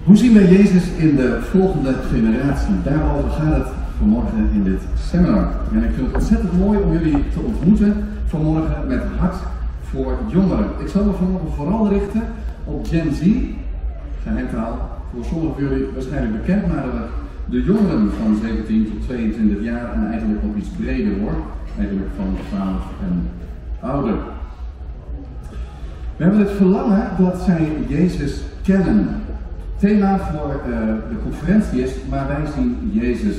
Hoe zien wij Jezus in de volgende generatie? Daarover gaat het vanmorgen in dit seminar. En ik vind het ontzettend mooi om jullie te ontmoeten vanmorgen met hart voor jongeren. Ik zal me vanmorgen vooral richten op Gen Z, geheimtaal, voor sommigen van jullie waarschijnlijk bekend, maar de jongeren van 17 tot 22 jaar en eigenlijk nog iets breder hoor, eigenlijk van 12 en ouder. We hebben het verlangen dat zij Jezus kennen. Het thema voor de conferentie is, maar wij zien Jezus.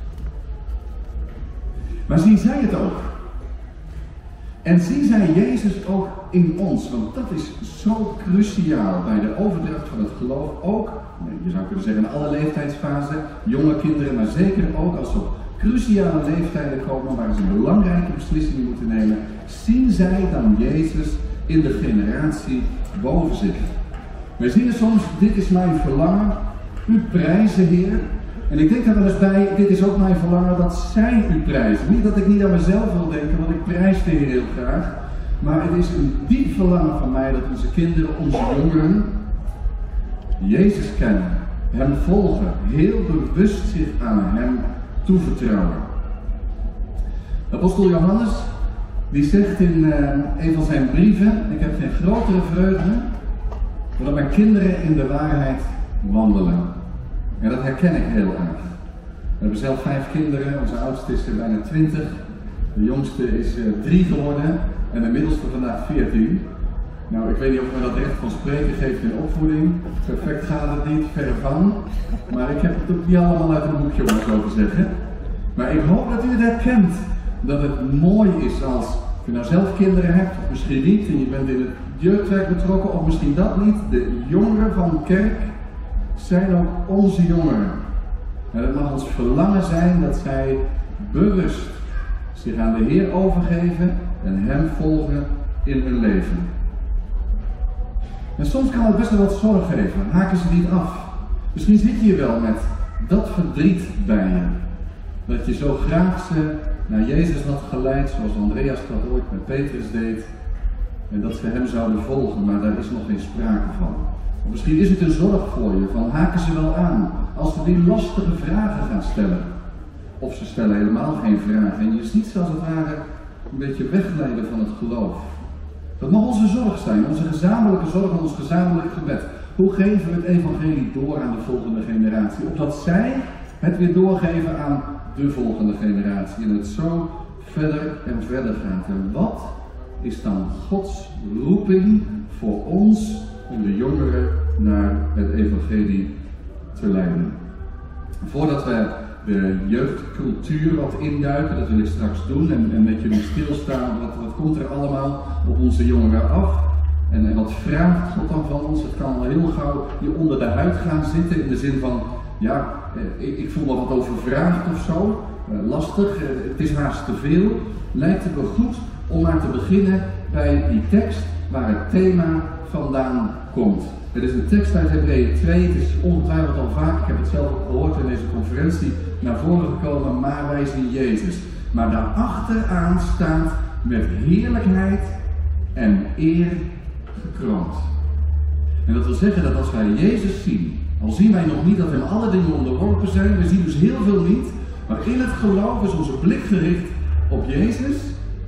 Maar zien zij het ook? En zien zij Jezus ook in ons? Want dat is zo cruciaal bij de overdracht van het geloof. Ook, je zou kunnen zeggen in alle leeftijdsfasen, jonge kinderen, maar zeker ook als ze op cruciale leeftijden komen waar ze belangrijke beslissingen moeten nemen. Zien zij dan Jezus in de generatie boven zich? Wij zien er soms, dit is mijn verlangen, u prijzen Heer. En ik denk daar wel eens bij, dit is ook mijn verlangen dat zij u prijzen. Niet dat ik niet aan mezelf wil denken, want ik prijs de Heer heel graag. Maar het is een diep verlangen van mij dat onze kinderen, onze jongeren, Jezus kennen, Hem volgen, heel bewust zich aan Hem toevertrouwen. Apostel Johannes, die zegt in een van zijn brieven, ik heb geen grotere vreugde dan dat mijn kinderen in de waarheid wandelen. En dat herken ik heel erg. We hebben zelf 5 kinderen, onze oudste is bijna 20, de jongste is 3 geworden en de middelste vandaag 14. Nou, ik weet niet of we dat recht van spreken geeft in opvoeding. Perfect gaat het niet, verre van. Maar ik heb het ook niet allemaal uit een boekje, om het zo te zeggen. Maar ik hoop dat u het herkent. Dat het mooi is als je nou zelf kinderen hebt, of misschien niet, en je bent in het jeugdwerk betrokken, of misschien dat niet. De jongeren van de kerk zijn ook onze jongeren. En het mag ons verlangen zijn dat zij bewust zich aan de Heer overgeven en Hem volgen in hun leven. En soms kan het best wel wat zorg geven, dan haken ze niet af. Misschien zit je hier wel met dat verdriet bij je. Dat je zo graag ze naar Jezus had geleid, zoals Andreas dat ooit met Petrus deed. En dat ze Hem zouden volgen, maar daar is nog geen sprake van. Of misschien is het een zorg voor je, van haken ze wel aan, als ze die lastige vragen gaan stellen. Of ze stellen helemaal geen vragen en je ziet ze als het ware een beetje wegglijden van het geloof. Dat mag onze zorg zijn, onze gezamenlijke zorg en ons gezamenlijk gebed. Hoe geven we het evangelie door aan de volgende generatie? Opdat zij het weer doorgeven aan de volgende generatie. En het zo verder en verder gaat. En wat is dan Gods roeping voor ons om de jongeren naar het evangelie te leiden? Voordat we de jeugdcultuur wat induiken, dat wil ik straks doen, en met jullie stilstaan, wat komt er allemaal op onze jongeren af? En wat vraagt God dan van ons? Het kan al heel gauw je onder de huid gaan zitten, in de zin van, ja, ik voel me wat overvraagd of zo, lastig, het is haast te veel. Lijkt het me goed om maar te beginnen bij die tekst waar het thema vandaan komt. Het is een tekst uit Hebreeën 2, het is ongetwijfeld al vaak, ik heb het zelf ook gehoord in deze conferentie, naar voren gekomen, maar wij zien Jezus. Maar daarachteraan staat met heerlijkheid en eer gekroond. En dat wil zeggen dat als wij Jezus zien, al zien wij nog niet dat Hem alle dingen onderworpen zijn, we zien dus heel veel niet, maar in het geloof is onze blik gericht op Jezus,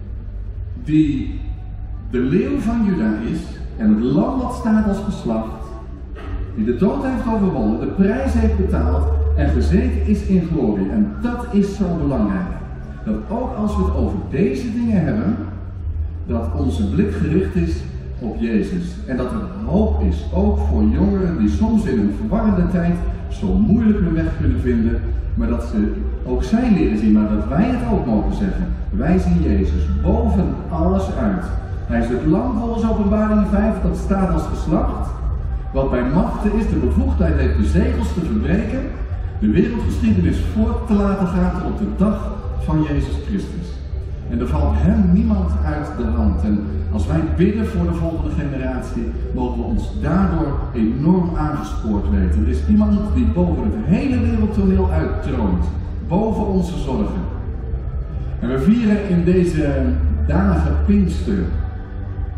die de leeuw van Juda is en het lam dat staat als geslacht, die de dood heeft overwonnen, de prijs heeft betaald en gezeten is in glorie. En dat is zo belangrijk. Dat ook als we het over deze dingen hebben, dat onze blik gericht is op Jezus. En dat er hoop is, ook voor jongeren die soms in een verwarrende tijd zo moeilijk hun weg kunnen vinden, maar dat ze ook zij leren zien, maar dat wij het ook mogen zeggen. Wij zien Jezus boven alles uit. Hij is het lam volgens Openbaring 5, dat staat als geslacht. Wat bij machten is, de bevoegdheid heeft de zegels te verbreken, de wereldgeschiedenis voort te laten gaan tot op de dag van Jezus Christus. En er valt Hem niemand uit de hand. En als wij bidden voor de volgende generatie, mogen we ons daardoor enorm aangespoord weten. Er is iemand die boven het hele wereldtoneel uittroont, boven onze zorgen. En we vieren in deze dagen Pinkster.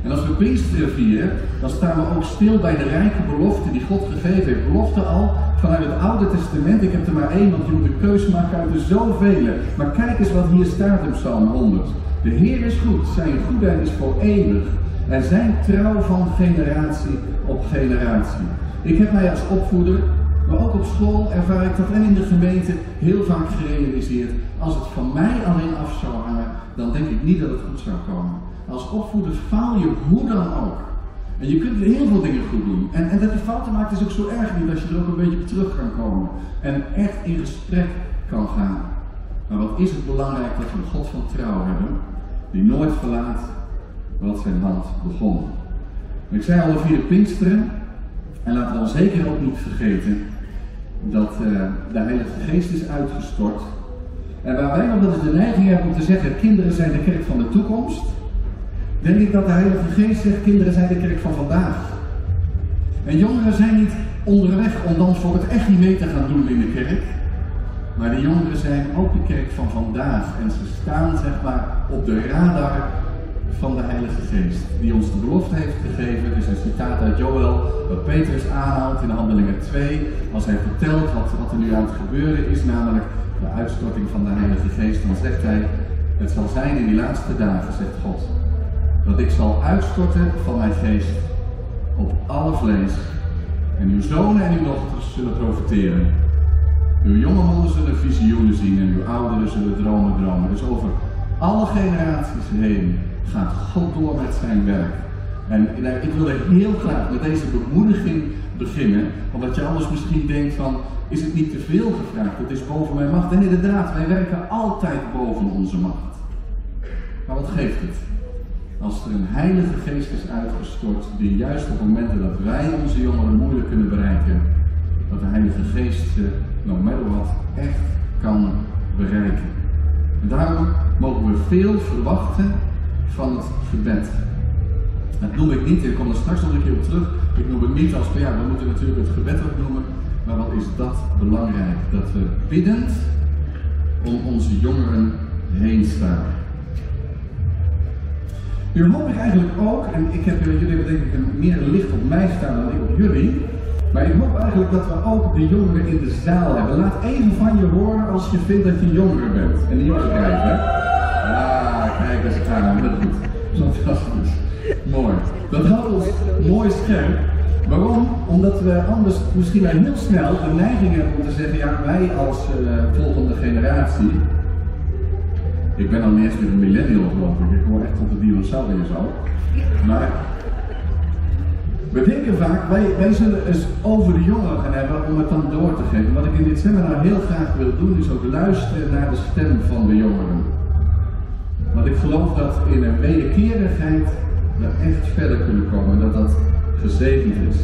En als we Pinksteren vieren, dan staan we ook stil bij de rijke belofte die God gegeven heeft. Belofte al vanuit het Oude Testament. Ik heb er maar één, want je moet een keuze maken uit de zoveel. Maar kijk eens wat hier staat in Psalm 100. De Heer is goed, zijn goedheid is voor eeuwig. En zijn trouw van generatie op generatie. Ik heb mij als opvoeder, maar ook op school ervaar ik dat en in de gemeente heel vaak gerealiseerd. Als het van mij alleen af zou hangen, dan denk ik niet dat het goed zou komen. Als opvoeder faal je hoe dan ook. En je kunt heel veel dingen goed doen. En dat je fouten maakt is ook zo erg niet als je er ook een beetje op terug kan komen. En echt in gesprek kan gaan. Maar wat is het belangrijk dat we een God van trouw hebben, die nooit verlaat wat zijn hand begon. En ik zei al, we vieren Pinksteren. En laten we dan zeker ook niet vergeten dat de Heilige Geest is uitgestort. En waar wij nog wel eens de neiging hebben om te zeggen, kinderen zijn de kerk van de toekomst, denk ik dat de Heilige Geest zegt, kinderen zijn de kerk van vandaag. En jongeren zijn niet onderweg om dan voor het echt niet mee te gaan doen in de kerk. Maar de jongeren zijn ook de kerk van vandaag. En ze staan zeg maar op de radar van de Heilige Geest. Die ons de belofte heeft gegeven. Dus een citaat uit Joël, wat Petrus aanhaalt in Handelingen 2. Als hij vertelt wat er nu aan het gebeuren is, namelijk de uitstorting van de Heilige Geest. Dan zegt hij, het zal zijn in die laatste dagen, zegt God, dat ik zal uitstorten van mijn geest op alle vlees. En uw zonen en uw dochters zullen profeteren. Uw jonge mannen zullen visioenen zien en uw ouderen zullen dromen. Dus over alle generaties heen gaat God door met zijn werk. En ik wil er heel graag met deze bemoediging beginnen, omdat je anders misschien denkt van, is het niet te veel gevraagd? Het is boven mijn macht. En inderdaad, wij werken altijd boven onze macht. Maar wat geeft het? Als er een Heilige Geest is uitgestort, die juist op momenten dat wij onze jongeren moeilijk kunnen bereiken, dat de Heilige Geest ze, no matter what, echt kan bereiken. En daarom mogen we veel verwachten van het gebed. Dat noem ik niet, ik kom er straks nog een keer op terug, ik noem het niet als, ja, we moeten natuurlijk het gebed ook noemen, maar wat is dat belangrijk? Dat we biddend om onze jongeren heen staan. Nu hoop ik eigenlijk ook, en jullie hebben denk ik meer licht op mij staan dan ik op jullie, maar ik hoop eigenlijk dat we ook de jongeren in de zaal hebben. Laat even van je horen als je vindt dat je jongere bent. En die jongens kijken, hè? Ah, kijk eens aan, dat goed. Fantastisch. Mooi. Dat houdt ons mooi scherp. Waarom? Omdat we anders misschien heel snel de neiging hebben om te zeggen, ja, wij als volgende generatie. Ik ben al niet eens meer een millennial geloof ik hoor echt tot de dinosauriërs al. Maar we denken vaak, wij zullen eens over de jongeren gaan hebben om het dan door te geven. Wat ik in dit seminar heel graag wil doen is ook luisteren naar de stem van de jongeren. Want ik geloof dat in een wederkerigheid we echt verder kunnen komen, dat dat gezegend is.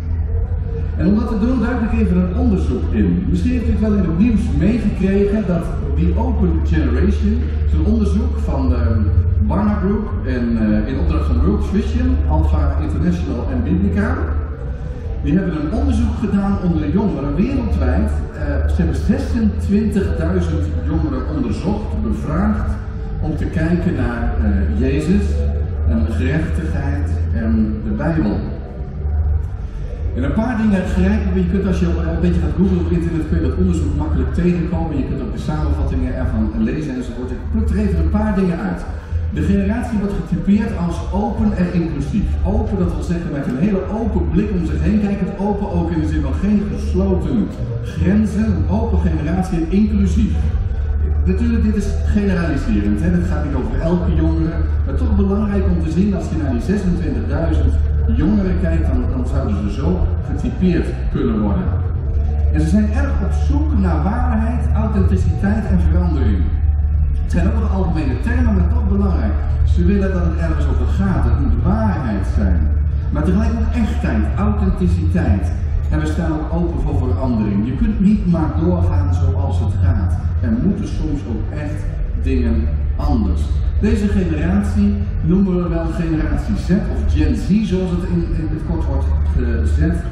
En om dat te doen duik ik even een onderzoek in. Misschien heeft u het wel in het nieuws meegekregen dat die Open Generation, zo'n onderzoek van Barna Group en in opdracht van World Vision, Alpha International en Biblica, die hebben een onderzoek gedaan onder jongeren wereldwijd. Ze hebben 26.000 jongeren onderzocht, bevraagd, om te kijken naar Jezus en gerechtigheid en de Bijbel. En een paar dingen grijpen, je kunt als je een beetje gaat googlen op internet, kun je dat onderzoek makkelijk tegenkomen. Je kunt ook de samenvattingen ervan lezen enzovoort. Ik pluk er even een paar dingen uit. De generatie wordt getypeerd als open en inclusief. Open, dat wil zeggen met een hele open blik om zich heen kijkend. Open ook in de zin van geen gesloten grenzen. Een open generatie en inclusief. Natuurlijk, dit is generaliserend. Hè? Dit gaat niet over elke jongere. Maar toch belangrijk om te zien, als je naar die 26.000 jongeren kijkt, dan zouden ze zo getypeerd kunnen worden. En ze zijn erg op zoek naar waarheid, authenticiteit en verandering. Het zijn ook nog algemene termen, maar toch belangrijk. Ze willen dat het ergens over gaat, het moet waarheid zijn. Maar tegelijk ook echtheid, authenticiteit. En we staan ook open voor verandering. Je kunt niet maar doorgaan zoals het gaat. Er moeten soms ook echt dingen anders. Deze generatie noemen we wel generatie Z of Gen Z, zoals het in het kort wordt gezet.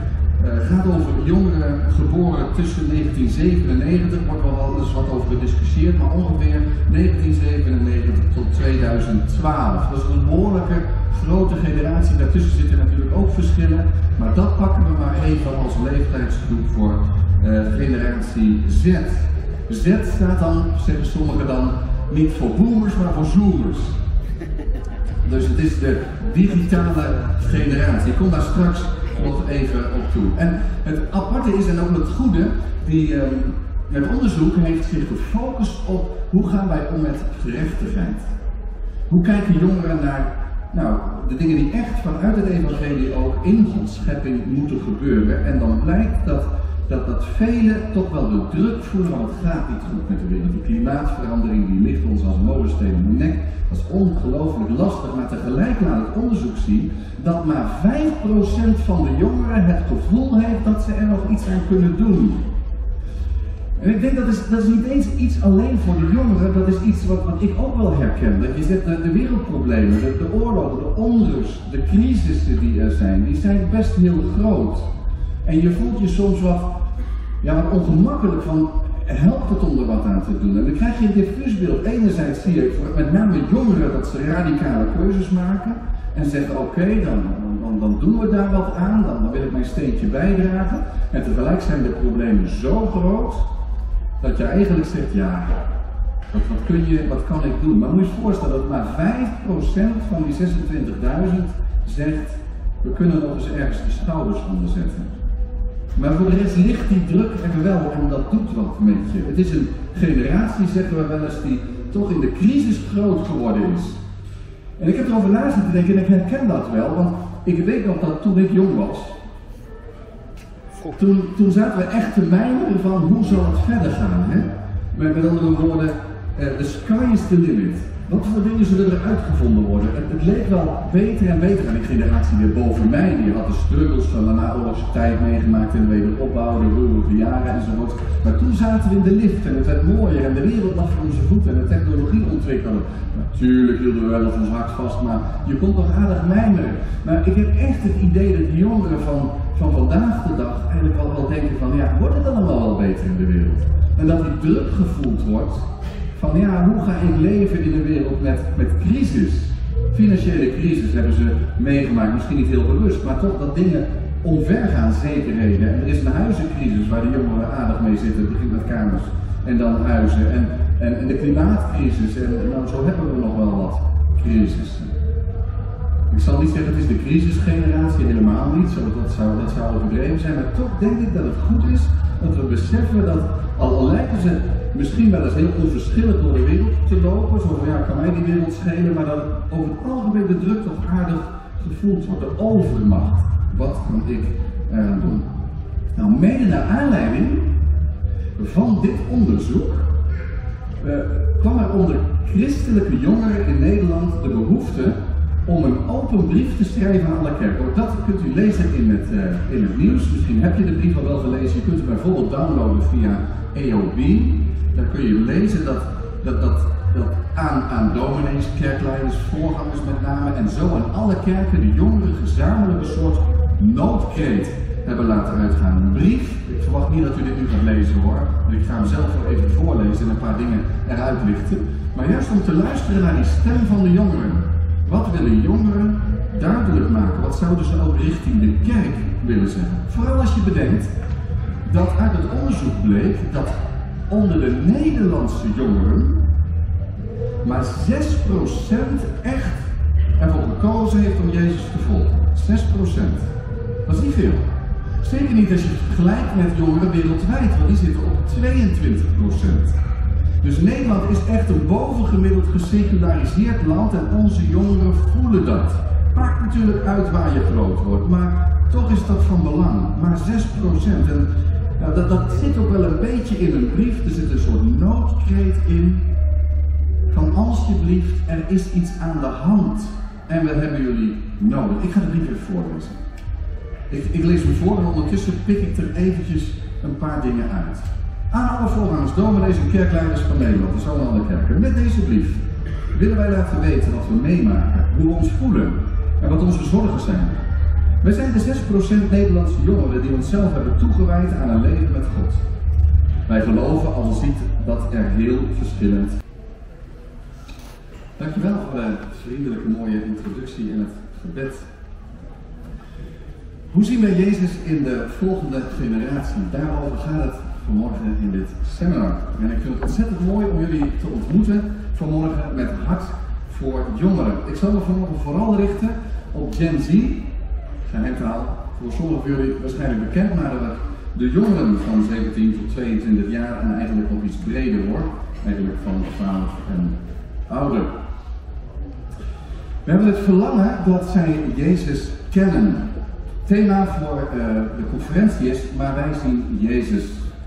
Gaat over jongeren geboren tussen 1997, wordt wel eens wat over gediscussieerd, maar ongeveer 1997 tot 2012. Dat is een behoorlijke grote generatie. Daartussen zitten natuurlijk ook verschillen, maar dat pakken we maar even als leeftijdsgroep voor generatie Z. Z staat dan, zeggen sommigen dan, niet voor boomers, maar voor zoomers. Dus het is de digitale generatie. Ik kom daar straks nog even op toe. En het aparte is, en ook het goede, het onderzoek heeft zich gefocust op hoe gaan wij om met gerechtigheid. Hoe kijken jongeren naar de dingen die echt vanuit het evangelie ook in Gods schepping moeten gebeuren. En dan blijkt dat velen toch wel de druk voelen, want het gaat niet goed met de wereld. Die klimaatverandering die ligt ons als molensteen in de nek. Dat is ongelooflijk lastig, maar tegelijk laat het onderzoek zien dat maar 5% van de jongeren het gevoel heeft dat ze er nog iets aan kunnen doen. En ik denk dat is niet eens iets alleen voor de jongeren, dat is iets wat ik ook wel herken. Dat je zegt, de wereldproblemen, de oorlogen, de onrust, de crisissen die er zijn, die zijn best heel groot. En je voelt je soms wat ongemakkelijk van, helpt het om er wat aan te doen? En dan krijg je een diffuus beeld. Enerzijds zie je met name jongeren dat ze radicale keuzes maken en zeggen oké, dan doen we daar wat aan, dan wil ik mijn steentje bijdragen. En tegelijk zijn de problemen zo groot dat je eigenlijk zegt, ja, wat kan ik doen? Maar moet je je voorstellen dat maar 5% van die 26.000 zegt, we kunnen nog eens ergens de schouders onder zetten. Maar voor de rest ligt die druk er wel en dat doet wat met je. Het is een generatie, zeggen we wel eens, die toch in de crisis groot geworden is. En ik heb erover na zitten denken en ik herken dat wel, want ik weet nog dat toen ik jong was, toen zaten we echt te mijmeren van hoe zal het verder gaan. Hè? Met andere woorden, the sky is the limit. Wat voor dingen zullen er uitgevonden worden? Het leek wel beter en beter. En die generatie weer boven mij, die had de struggles van de naoorlogse tijd meegemaakt en de wederopbouw, de roerige jaren enzovoort. Maar toen zaten we in de lift en het werd mooier en de wereld lag voor onze voeten en de technologie ontwikkelde. Natuurlijk hielden we wel op ons hart vast, maar je kon toch aardig mijmeren. Maar ik heb echt het idee dat de jongeren van vandaag de dag eigenlijk wel denken van, ja, wordt het allemaal wel beter in de wereld? En dat die druk gevoeld wordt van, ja, hoe ga ik leven in een wereld met crisis? Financiële crisis hebben ze meegemaakt, misschien niet heel bewust, maar toch dat dingen omvergaan, zekerheden. En er is een huizencrisis waar de jongeren aardig mee zitten, het begint met kamers en dan huizen. En de klimaatcrisis, en nou, zo hebben we nog wel wat crisissen. Ik zal niet zeggen, het is de crisisgeneratie, helemaal niet, dat zou overdreven zijn, maar toch denk ik dat het goed is dat we beseffen dat, al lijken ze misschien wel eens heel onverschillig door de wereld te lopen, zo van ja, kan mij die wereld schelen, maar dat over het algemeen de druk toch aardig gevoeld wordt, de overmacht. Wat kan ik eraan doen? Nou, mede naar aanleiding van dit onderzoek kwam er onder christelijke jongeren in Nederland de behoefte om een open brief te schrijven aan alle kerken. Ook dat kunt u lezen in het nieuws. Misschien heb je de brief al wel gelezen. Je kunt het bijvoorbeeld downloaden via EOB. Dan kun je lezen dat aan dominees, kerkleiders, voorgangers met name en zo aan alle kerken de jongeren gezamenlijk een soort noodkreet hebben laten uitgaan. Een brief. Ik verwacht niet dat u dit nu gaat lezen hoor. Maar ik ga hem zelf wel even voorlezen en een paar dingen eruit lichten. Maar juist om te luisteren naar die stem van de jongeren. Wat willen jongeren duidelijk maken? Wat zouden ze ook richting de kerk willen zeggen? Vooral als je bedenkt dat uit het onderzoek bleek dat onder de Nederlandse jongeren maar 6% echt ervoor gekozen heeft om Jezus te volgen. 6%. Dat is niet veel. Zeker niet als je het vergelijkt met jongeren wereldwijd, want die zitten op 22%. Dus Nederland is echt een bovengemiddeld geseculariseerd land en onze jongeren voelen dat. Maakt natuurlijk uit waar je groot wordt, maar toch is dat van belang. Maar 6%. En nou, dat zit ook wel een beetje in een brief. Er zit een soort noodkreet in. Van alsjeblieft, er is iets aan de hand. En we hebben jullie nodig. Ik ga de brief even voorlezen. Ik lees hem voor en ondertussen pik ik er eventjes een paar dingen uit. Aan alle voorgangers, dominees en kerkleiders van Nederland, dus alle andere kerken. Met deze brief willen wij laten weten wat we meemaken, hoe we ons voelen en wat onze zorgen zijn. Wij zijn de 6% Nederlandse jongeren die onszelf hebben toegewijd aan een leven met God. Wij geloven, al ziet, dat er heel verschillend. Dankjewel voor de vriendelijke mooie introductie en het gebed. Hoe zien wij Jezus in de volgende generatie? Daarover gaat het vanmorgen in dit seminar. En ik vind het ontzettend mooi om jullie te ontmoeten vanmorgen met hart voor jongeren. Ik zal me vanmorgen vooral richten op Gen Z. Geheimtaal, voor sommigen van jullie waarschijnlijk bekend, maar de jongeren van 17 tot 22 jaar en eigenlijk nog iets breder hoor. Eigenlijk van 12 en ouder. We hebben het verlangen dat zij Jezus kennen. Het thema voor de conferentie is, maar wij zien Jezus.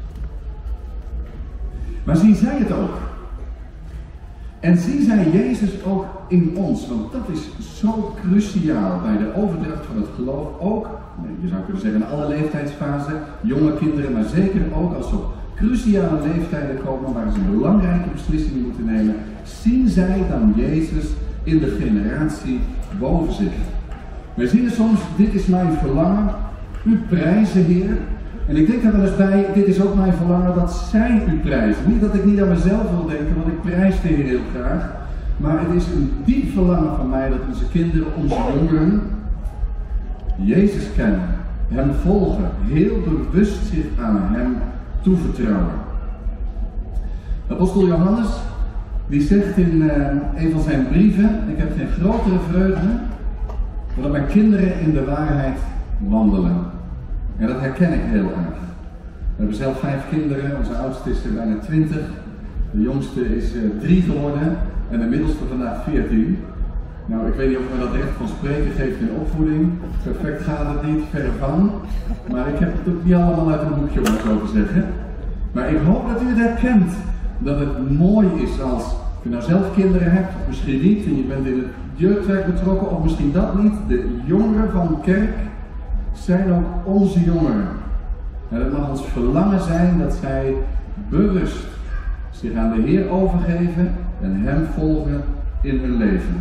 Maar zien zij het ook? En zien zij Jezus ook in ons? Want dat is zo cruciaal bij de overdracht van het geloof. Ook, je zou kunnen zeggen in alle leeftijdsfasen, jonge kinderen, maar zeker ook als ze op cruciale leeftijden komen waar ze belangrijke beslissingen moeten nemen. Zien zij dan Jezus in de generatie boven zich? Wij zien er soms, dit is mijn verlangen, u prijzen Heer. En ik denk er wel eens bij, dit is ook mijn verlangen dat zij u prijzen. Niet dat ik niet aan mezelf wil denken, want ik prijs de Heer heel graag. Maar het is een diep verlangen van mij dat onze kinderen, onze jongeren, Jezus kennen, Hem volgen, heel bewust zich aan Hem toevertrouwen. Apostel Johannes, die zegt in een van zijn brieven, ik heb geen grotere vreugde, maar dat mijn kinderen in de waarheid wandelen. En dat herken ik heel erg. We hebben zelf 5 kinderen, onze oudste is bijna 20, de jongste is 3 geworden en de middelste vandaag 14. Nou, ik weet niet of me dat recht van spreken geeft in opvoeding. Perfect gaat het niet, verre van. Maar ik heb het ook niet allemaal uit een boekje om het zo te zeggen. Maar ik hoop dat u het herkent. Dat het mooi is als je nou zelf kinderen hebt, of misschien niet, en je bent in het jeugdwerk betrokken, of misschien dat niet. De jongeren van de kerk zijn ook onze jongeren. En het mag ons verlangen zijn dat zij bewust zich aan de Heer overgeven en Hem volgen in hun leven.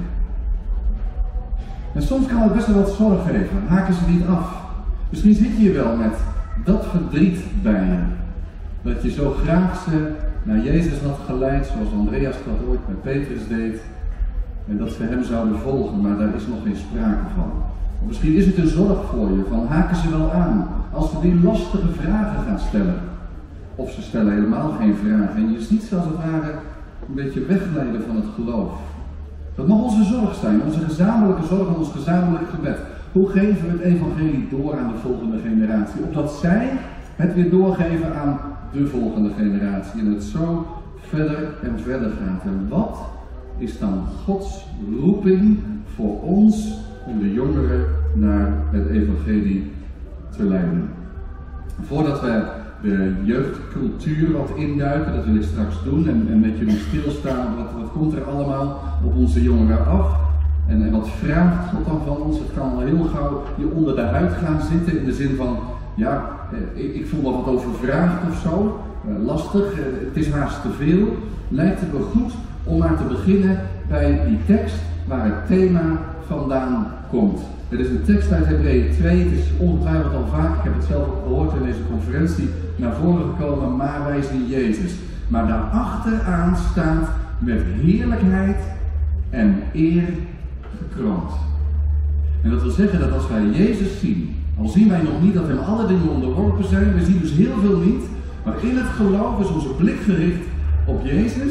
En soms kan het best wel wat zorg geven, haken ze niet af. Misschien zit je hier wel met dat verdriet bij je. Dat je zo graag ze naar Jezus had geleid, zoals Andreas dat ooit met Petrus deed. En dat ze Hem zouden volgen, maar daar is nog geen sprake van. Of misschien is het een zorg voor je, van haken ze wel aan, als ze die lastige vragen gaan stellen. Of ze stellen helemaal geen vragen en je ziet ze als het ware een beetje wegglijden van het geloof. Dat mag onze zorg zijn, onze gezamenlijke zorg en ons gezamenlijk gebed. Hoe geven we het evangelie door aan de volgende generatie? Opdat zij het weer doorgeven aan de volgende generatie. En het zo verder en verder gaat. En wat is dan Gods roeping voor ons om de jongeren naar het evangelie te leiden? Voordat we de jeugdcultuur wat induiken, dat wil ik straks doen, en met jullie stilstaan, wat komt er allemaal op onze jongeren af? En wat vraagt God dan van ons? Het kan al heel gauw je onder de huid gaan zitten, in de zin van, ja, ik voel wel wat overvraagd of zo, lastig, het is haast te veel. Lijkt het me goed om maar te beginnen bij die tekst waar het thema vandaan komt. Het is een tekst uit Hebreeën 2, het is ongetwijfeld al vaak, ik heb het zelf ook gehoord in deze conferentie, naar voren gekomen, maar wij zien Jezus. Maar daarachteraan staat met heerlijkheid en eer gekroond. En dat wil zeggen dat als wij Jezus zien, al zien wij nog niet dat Hem alle dingen onderworpen zijn, we zien dus heel veel niet, maar in het geloof is onze blik gericht op Jezus,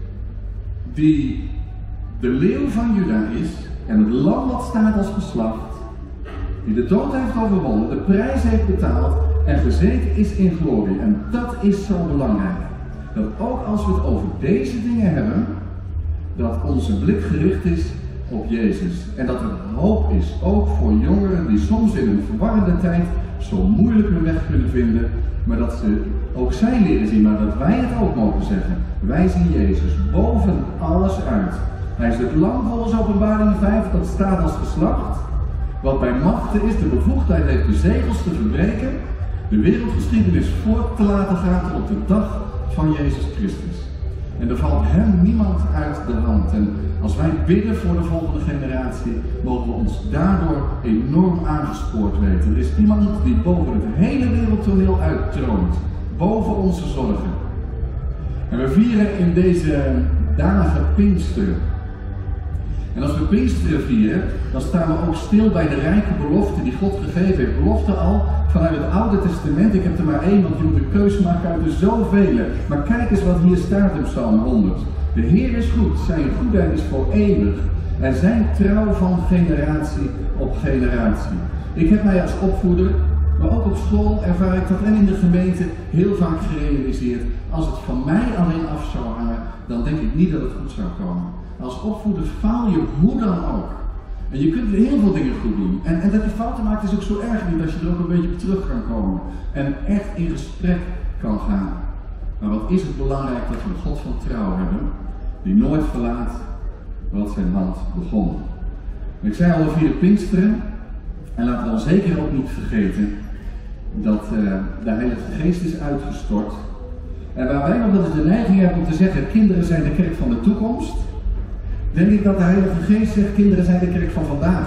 die de leeuw van Juda is en het lam wat staat als geslacht, die de dood heeft overwonnen, de prijs heeft betaald en gezeten is in glorie. En dat is zo belangrijk. Dat ook als we het over deze dingen hebben, dat onze blik gericht is op Jezus. En dat er hoop is, ook voor jongeren die soms in een verwarrende tijd zo moeilijk hun weg kunnen vinden, maar dat ze ook zij leren zien, maar dat wij het ook mogen zeggen. Wij zien Jezus boven alles uit. Hij is het lam volgens Openbaring 5, dat staat als geslacht, wat bij machten is, de bevoegdheid heeft de zegels te verbreken, de wereldgeschiedenis voort te laten gaan tot op de dag van Jezus Christus. En er valt hem niemand uit de hand. En als wij bidden voor de volgende generatie, mogen we ons daardoor enorm aangespoord weten. Er is iemand die boven het hele wereldtoneel uittroont. Boven onze zorgen. En we vieren in deze dagen Pinksteren. En als we Pinksteren vieren, dan staan we ook stil bij de rijke belofte die God gegeven heeft. Belofte al vanuit het Oude Testament. Ik heb er maar één, want je moet een keuze maken uit de zoveel. Maar kijk eens wat hier staat in Psalm 100. De Heer is goed, zijn goedheid is voor eeuwig. En zijn trouw van generatie op generatie. Ik heb mij als opvoeder, maar ook op school ervaar ik dat en in de gemeente heel vaak gerealiseerd. Als het van mij alleen af zou hangen, dan denk ik niet dat het goed zou komen. Als opvoeder faal je hoe dan ook. En je kunt heel veel dingen goed doen. En dat je fouten maakt is ook zo erg niet als je er ook een beetje op terug kan komen. En echt in gesprek kan gaan. Maar wat is het belangrijk dat we een God van trouw hebben, die nooit verlaat wat zijn hand begon. En ik zei al, we vieren Pinksteren. En laten we dan zeker ook niet vergeten dat de Heilige Geest is uitgestort. En waar wij nog wel eens de neiging hebben om te zeggen, kinderen zijn de kerk van de toekomst, denk ik dat de Heilige Geest zegt, kinderen zijn de kerk van vandaag.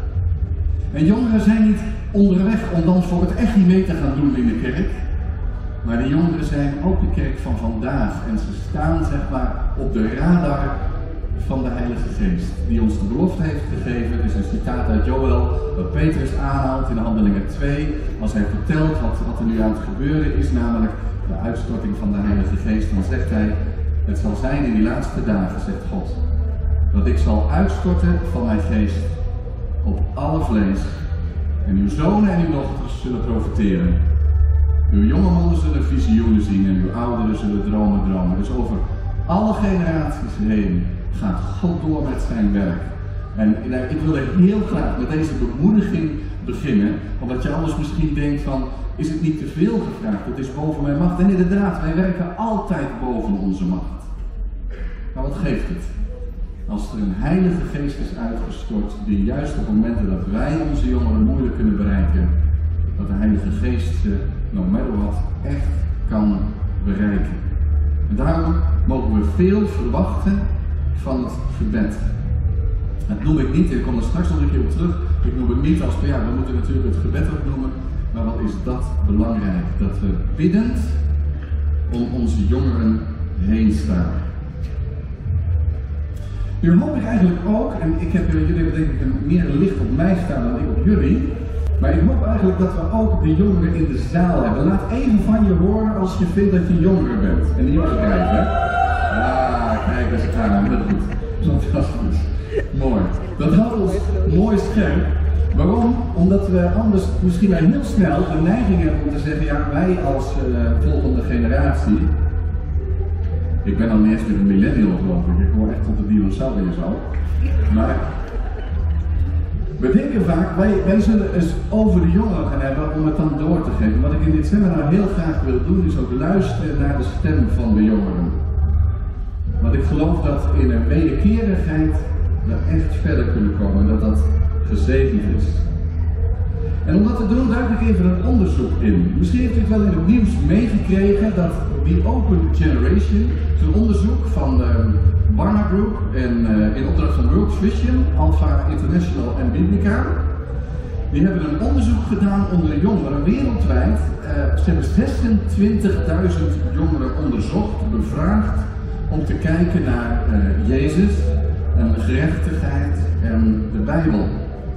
En jongeren zijn niet onderweg om dan voor het echt niet mee te gaan doen in de kerk. Maar de jongeren zijn ook de kerk van vandaag. En ze staan zeg maar op de radar van de Heilige Geest. Die ons de belofte heeft gegeven. Het is een citaat uit Joël, wat Petrus aanhaalt in Handelingen 2. Als hij vertelt wat er nu aan het gebeuren is, namelijk de uitstorting van de Heilige Geest. Dan zegt hij, het zal zijn in die laatste dagen, zegt God, dat ik zal uitstorten van mijn geest op alle vlees. En uw zonen en uw dochters zullen profeteren. Uw jonge mannen zullen visioenen zien en uw ouderen zullen dromen dromen. Dus over alle generaties heen gaat God door met zijn werk. En ik wil er heel graag met deze bemoediging beginnen, omdat je anders misschien denkt van, is het niet te veel gevraagd? Het is boven mijn macht. En inderdaad, wij werken altijd boven onze macht. Maar wat geeft het? Als er een Heilige Geest is uitgestort, die juist op momenten dat wij onze jongeren moeilijk kunnen bereiken, dat de Heilige Geest ze, no matter what, echt kan bereiken. En daarom mogen we veel verwachten van het gebed. Dat noem ik niet, ik kom er straks nog een keer op terug, ik noem het niet als, ja, we moeten natuurlijk het gebed ook noemen, maar wat is dat belangrijk? Dat we biddend om onze jongeren heen staan. Nu hoop ik eigenlijk ook, en jullie hebben denk ik meer licht op mij staan dan ik op jullie, maar ik hoop eigenlijk dat we ook de jongeren in de zaal hebben. Laat even van je horen als je vindt dat je jongere bent. En niet opgekijkt, hè? Ah, kijk, dat is het aan. Dat is goed. Fantastisch. Mooi. Dat houdt ons mooi scherp. Waarom? Omdat we anders misschien wel heel snel de neiging hebben om te zeggen, ja, wij als volgende generatie. Ik ben al niet eens met een millennial geloof ik hoor echt tot de dinosauriërs al. Maar we denken vaak, wij zullen eens over de jongeren gaan hebben om het dan door te geven. Wat ik in dit seminar heel graag wil doen is ook luisteren naar de stem van de jongeren. Want ik geloof dat in een wederkerigheid we echt verder kunnen komen en dat dat gezegend is. En om dat te doen duik ik even een onderzoek in. Misschien heeft u het wel in het nieuws meegekregen dat die Open Generation, zo'n onderzoek van Barna Group en in opdracht van World Vision, Alpha International en Biblica, die hebben een onderzoek gedaan onder jongeren wereldwijd. Ze hebben 26.000 jongeren onderzocht, bevraagd, om te kijken naar Jezus en gerechtigheid en de Bijbel.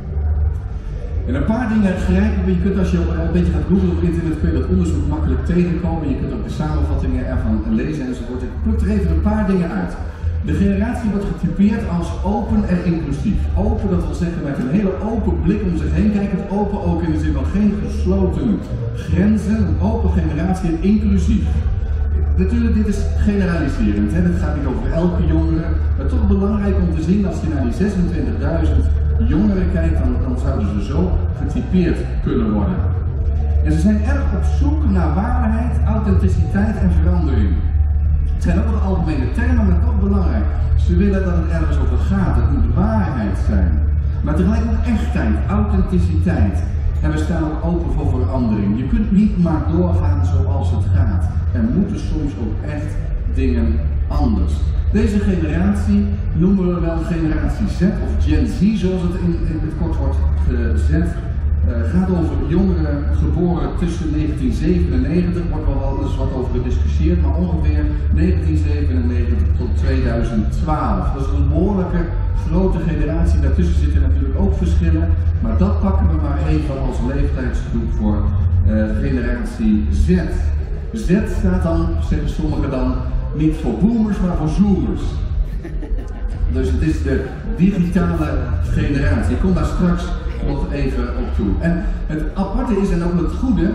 En een paar dingen grijpen we. Je kunt als je een beetje gaat googlen op internet, kun je dat onderzoek makkelijk tegenkomen. Je kunt ook de samenvattingen ervan lezen enzovoort. Ik pluk er even een paar dingen uit. De generatie wordt getypeerd als open en inclusief. Open, dat wil zeggen met een hele open blik om zich heen kijken. Open ook in de zin van geen gesloten grenzen. Een open generatie en inclusief. Natuurlijk, dit is generaliserend. Hè? Dit gaat niet over elke jongere. Maar toch belangrijk om te zien, als je naar die 26.000 jongeren kijkt, dan zouden ze zo getypeerd kunnen worden. En ze zijn erg op zoek naar waarheid, authenticiteit en verandering. Het zijn ook wat algemene termen, maar toch belangrijk. Ze willen dat het ergens over gaat, het moet waarheid zijn. Maar tegelijk ook echtheid, authenticiteit. En we staan ook open voor verandering. Je kunt niet maar doorgaan zoals het gaat. Er moeten soms ook echt dingen anders. Deze generatie noemen we wel generatie Z of Gen Z, zoals het in het kort wordt gezet. Gaat over jongeren geboren tussen 1997, wordt wel eens wat over gediscussieerd, maar ongeveer 1997 tot 2012. Dat is een behoorlijke grote generatie, daartussen zitten natuurlijk ook verschillen, maar dat pakken we maar even als leeftijdsgroep voor generatie Z. Z staat dan, zeggen sommigen dan, niet voor boomers, maar voor zoomers. Dus het is de digitale generatie. Ik kom daar straks nog even op toe. En het aparte is, en ook het goede,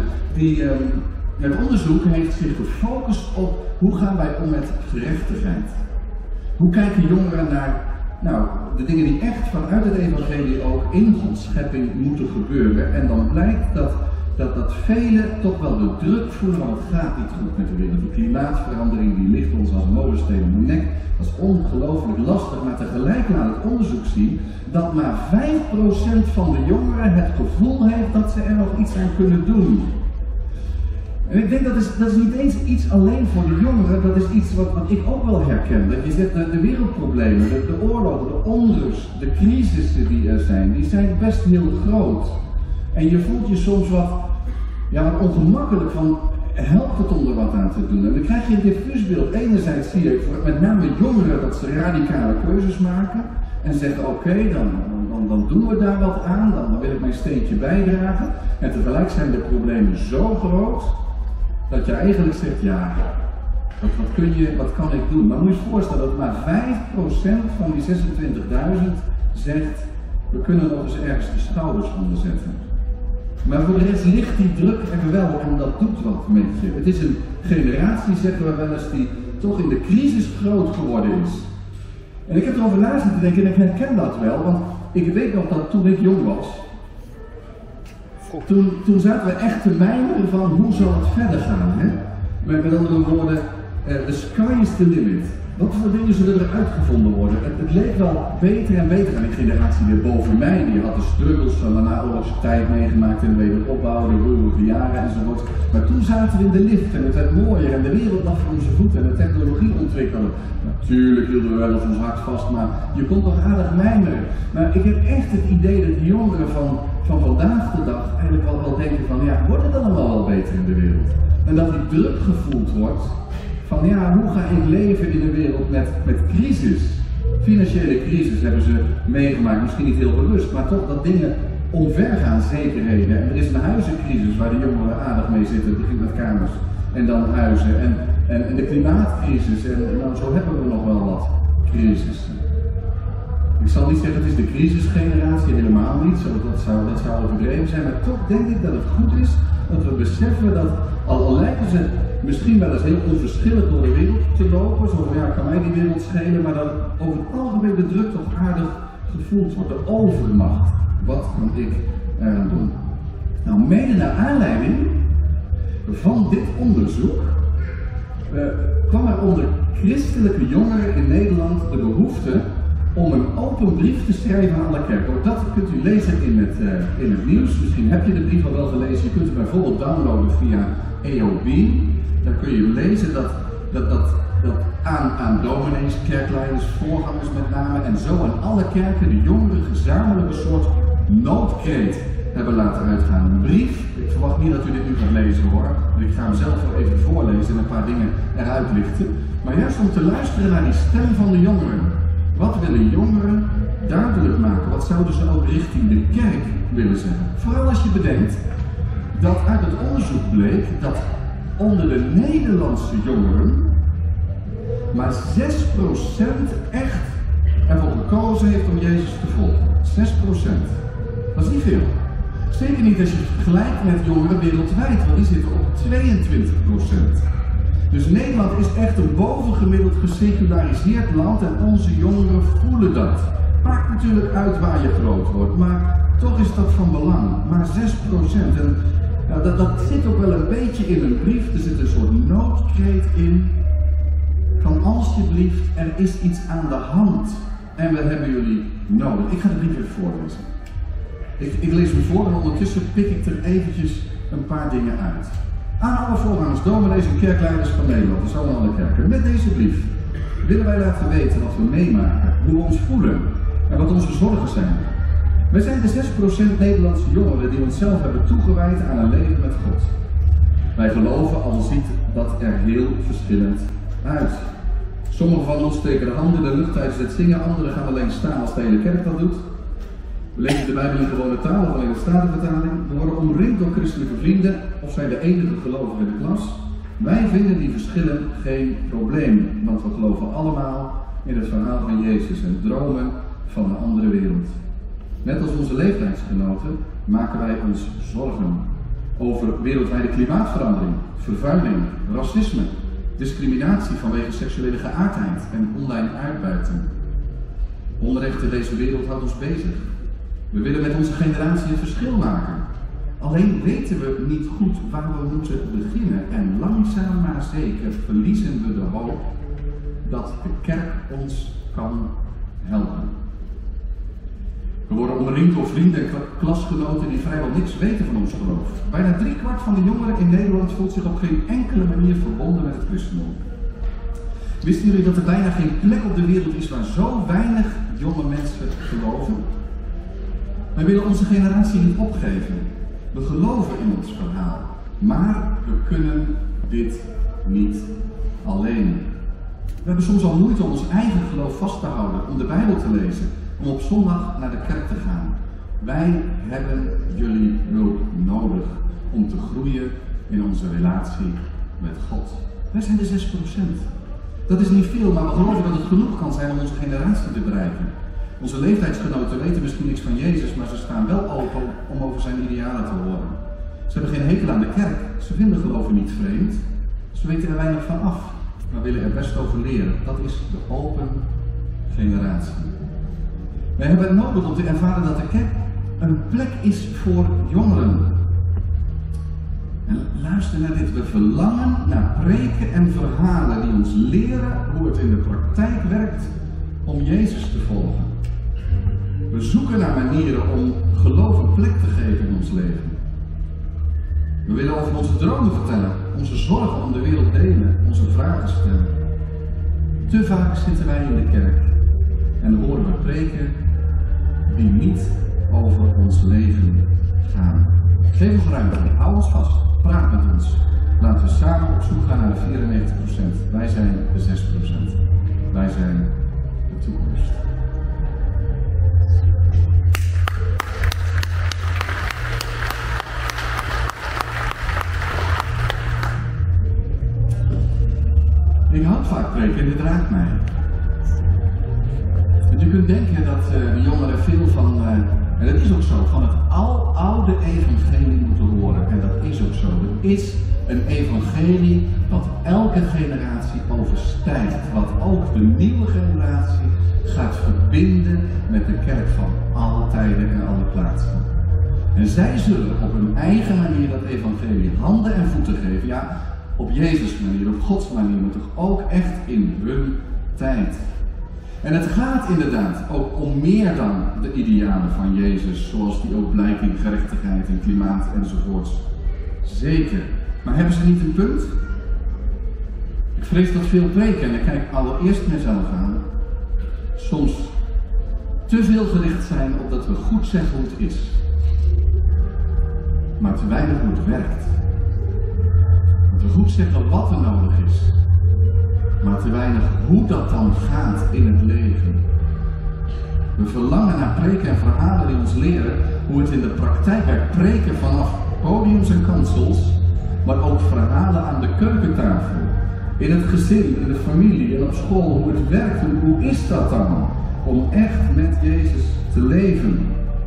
het onderzoek heeft zich gefocust op hoe gaan wij om met gerechtigheid. Hoe kijken jongeren naar de dingen die echt vanuit het evangelie ook in Gods schepping moeten gebeuren. En dan blijkt dat velen toch wel de druk voelen, want het gaat niet goed met de wereld. De klimaatverandering die ligt ons als molensteen om de nek. Dat is ongelooflijk lastig, maar tegelijk laat het onderzoek zien dat maar 5% van de jongeren het gevoel heeft dat ze er nog iets aan kunnen doen. En ik denk dat is niet eens iets alleen voor de jongeren, dat is iets wat ik ook wel herken. Dat je zegt, de wereldproblemen, de oorlogen, de onrust, de crisissen die er zijn, die zijn best heel groot. En je voelt je soms wat ongemakkelijk van, helpt het om er wat aan te doen? En dan krijg je een diffuus beeld. Enerzijds zie je met name jongeren dat ze radicale keuzes maken en zeggen oké, dan doen we daar wat aan, dan wil ik mijn steentje bijdragen. En tegelijk zijn de problemen zo groot dat je eigenlijk zegt, ja, wat kan ik doen? Maar moet je je voorstellen dat maar 5% van die 26.000 zegt, we kunnen nog eens ergens de schouders onder zetten. Maar voor de rest ligt die druk er wel en dat doet wat met je. Het is een generatie, zeggen we wel eens, die toch in de crisis groot geworden is. En ik heb erover na zitten denken en ik herken dat wel, want ik weet nog dat toen ik jong was, toen zaten we echt te mijmeren van hoe zal het verder gaan. Hè? Met andere woorden, the sky is the limit. Wat voor dingen zullen er uitgevonden worden? Het leek wel beter en beter. En die generatie weer boven mij, die had de struggles van de naoorlogse tijd meegemaakt en de wederopbouw, de roerige jaren enzovoort. Maar toen zaten we in de lift en het werd mooier en de wereld lag voor onze voeten en de technologie ontwikkelde. Natuurlijk hielden we wel eens ons hart vast, maar je kon toch aardig mijmeren. Maar ik heb echt het idee dat de jongeren van vandaag de dag eigenlijk wel denken van, ja, wordt het allemaal wel beter in de wereld? En dat die druk gevoeld wordt van, ja, hoe ga ik leven in een wereld met crisis? Financiële crisis hebben ze meegemaakt, misschien niet heel bewust, maar toch dat dingen omvergaan, zekerheden. En er is een huizencrisis waar de jongeren aardig mee zitten, het begint met kamers en dan huizen. En de klimaatcrisis, en zo hebben we nog wel wat crisissen. Ik zal niet zeggen het is de crisisgeneratie, helemaal niet, dat zou overdreven zijn, maar toch denk ik dat het goed is dat we beseffen dat, al lijken ze misschien wel eens heel onverschillig door de wereld te lopen, zo van ja, kan mij die wereld schelen, maar dat over het algemeen de druk toch aardig gevoeld wordt, de overmacht. Wat kan ik eraan doen? Nou, mede naar aanleiding van dit onderzoek kwam er onder christelijke jongeren in Nederland de behoefte om een open brief te schrijven aan alle kerken. Ook dat kunt u lezen in het nieuws. Misschien heb je de brief al wel gelezen. Je kunt het bijvoorbeeld downloaden via EOB. Dan kun je lezen dat aan dominees, kerkleiders, voorgangers met name en zo aan alle kerken de jongeren gezamenlijk een soort noodkreet hebben laten uitgaan. Een brief. Ik verwacht niet dat u dit nu gaat lezen hoor. Ik ga hem zelf wel even voorlezen en een paar dingen eruit lichten. Maar juist om te luisteren naar die stem van de jongeren. Wat willen jongeren duidelijk maken? Wat zouden ze ook richting de kerk willen zeggen? Vooral als je bedenkt dat uit het onderzoek bleek dat onder de Nederlandse jongeren maar 6% echt ervoor gekozen heeft om Jezus te volgen. 6%. Dat is niet veel. Zeker niet als je het vergelijkt met jongeren wereldwijd, want die zitten op 22%. Dus Nederland is echt een bovengemiddeld geseculariseerd land en onze jongeren voelen dat. Maakt natuurlijk uit waar je groot wordt, maar toch is dat van belang. Maar 6%. En dat zit ook wel een beetje in een brief. Er zit een soort noodkreet in. Van alsjeblieft, er is iets aan de hand. En we hebben jullie nodig. Ik ga de brief even voorlezen. Ik lees hem voor en ondertussen pik ik er eventjes een paar dingen uit. Aan alle voorgangers, dominees en kerkleiders van Nederland, dus alle kerken, met deze brief. willen wij laten weten wat we meemaken, hoe we ons voelen en wat onze zorgen zijn. Wij zijn de 6% Nederlandse jongeren die onszelf hebben toegewijd aan een leven met God. Wij geloven, als ziet, dat er heel verschillend uit. Sommigen van ons steken de handen in de lucht tijdens het zingen, anderen gaan alleen staan als de hele kerk dat doet. We lezen de Bijbel in gewone taal of alleen de Statenvertaling. We worden omringd door christelijke vrienden of zijn de enige gelovigen in de klas. Wij vinden die verschillen geen probleem, want we geloven allemaal in het verhaal van Jezus en dromen van een andere wereld. Net als onze leeftijdsgenoten maken wij ons zorgen over wereldwijde klimaatverandering, vervuiling, racisme, discriminatie vanwege seksuele geaardheid en online uitbuiting. Onrecht in deze wereld houdt ons bezig. We willen met onze generatie een verschil maken. Alleen weten we niet goed waar we moeten beginnen en langzaam maar zeker verliezen we de hoop dat de kerk ons kan helpen. We worden omringd door vrienden en klasgenoten die vrijwel niks weten van ons geloof. Bijna 3/4 van de jongeren in Nederland voelt zich op geen enkele manier verbonden met het christendom. Wisten jullie dat er bijna geen plek op de wereld is waar zo weinig jonge mensen geloven? Wij willen onze generatie niet opgeven. We geloven in ons verhaal, maar we kunnen dit niet alleen. We hebben soms al moeite om ons eigen geloof vast te houden, om de Bijbel te lezen, om op zondag naar de kerk te gaan. Wij hebben jullie hulp nodig om te groeien in onze relatie met God. Wij zijn de 6%. Dat is niet veel, maar we geloven dat het genoeg kan zijn om onze generatie te bereiken. Onze leeftijdsgenoten weten misschien niks van Jezus, maar ze staan wel open om over zijn idealen te horen. Ze hebben geen hekel aan de kerk, ze vinden geloven niet vreemd. Ze weten er weinig van af, maar willen er best over leren. Dat is de open generatie. Wij hebben het nodig om te ervaren dat de kerk een plek is voor jongeren. En luister naar dit, we verlangen naar preken en verhalen die ons leren hoe het in de praktijk werkt om Jezus te volgen. We zoeken naar manieren om geloof een plek te geven in ons leven. We willen over onze dromen vertellen, onze zorgen om de wereld delen, onze vragen stellen. Te vaak zitten wij in de kerk en horen we preken die niet over ons leven gaan. Geef ons ruimte, hou ons vast, praat met ons. Laten we samen op zoek gaan naar de 94%. Wij zijn de 6%. Wij zijn de toekomst. Ik houd vaak preken en dit raakt mij. Want je kunt denken dat de jongeren veel van, en dat is ook zo, van het oude evangelie moeten horen. En dat is ook zo. Het is een evangelie wat elke generatie overstijgt. Wat ook de nieuwe generatie gaat verbinden met de kerk van alle tijden en alle plaatsen. En zij zullen op hun eigen manier dat evangelie handen en voeten geven. Ja, op Jezus' manier, op Gods manier, maar toch ook echt in hun tijd. En het gaat inderdaad ook om meer dan de idealen van Jezus, zoals die ook blijken in gerechtigheid en klimaat enzovoorts. Zeker. Maar hebben ze niet een punt? Ik vrees dat veel preken, en ik kijk allereerst mezelf aan, soms te veel gericht zijn op dat we goed zeggen hoe het is, maar te weinig hoe het werkt. Dat we goed zeggen wat er nodig is, maar te weinig hoe dat dan gaat in het leven. We verlangen naar preken en verhalen die ons leren hoe het in de praktijk werkt. Preken vanaf podiums en kansels, maar ook verhalen aan de keukentafel, in het gezin, in de familie en op school, hoe het werkt. Hoe is dat dan om echt met Jezus te leven?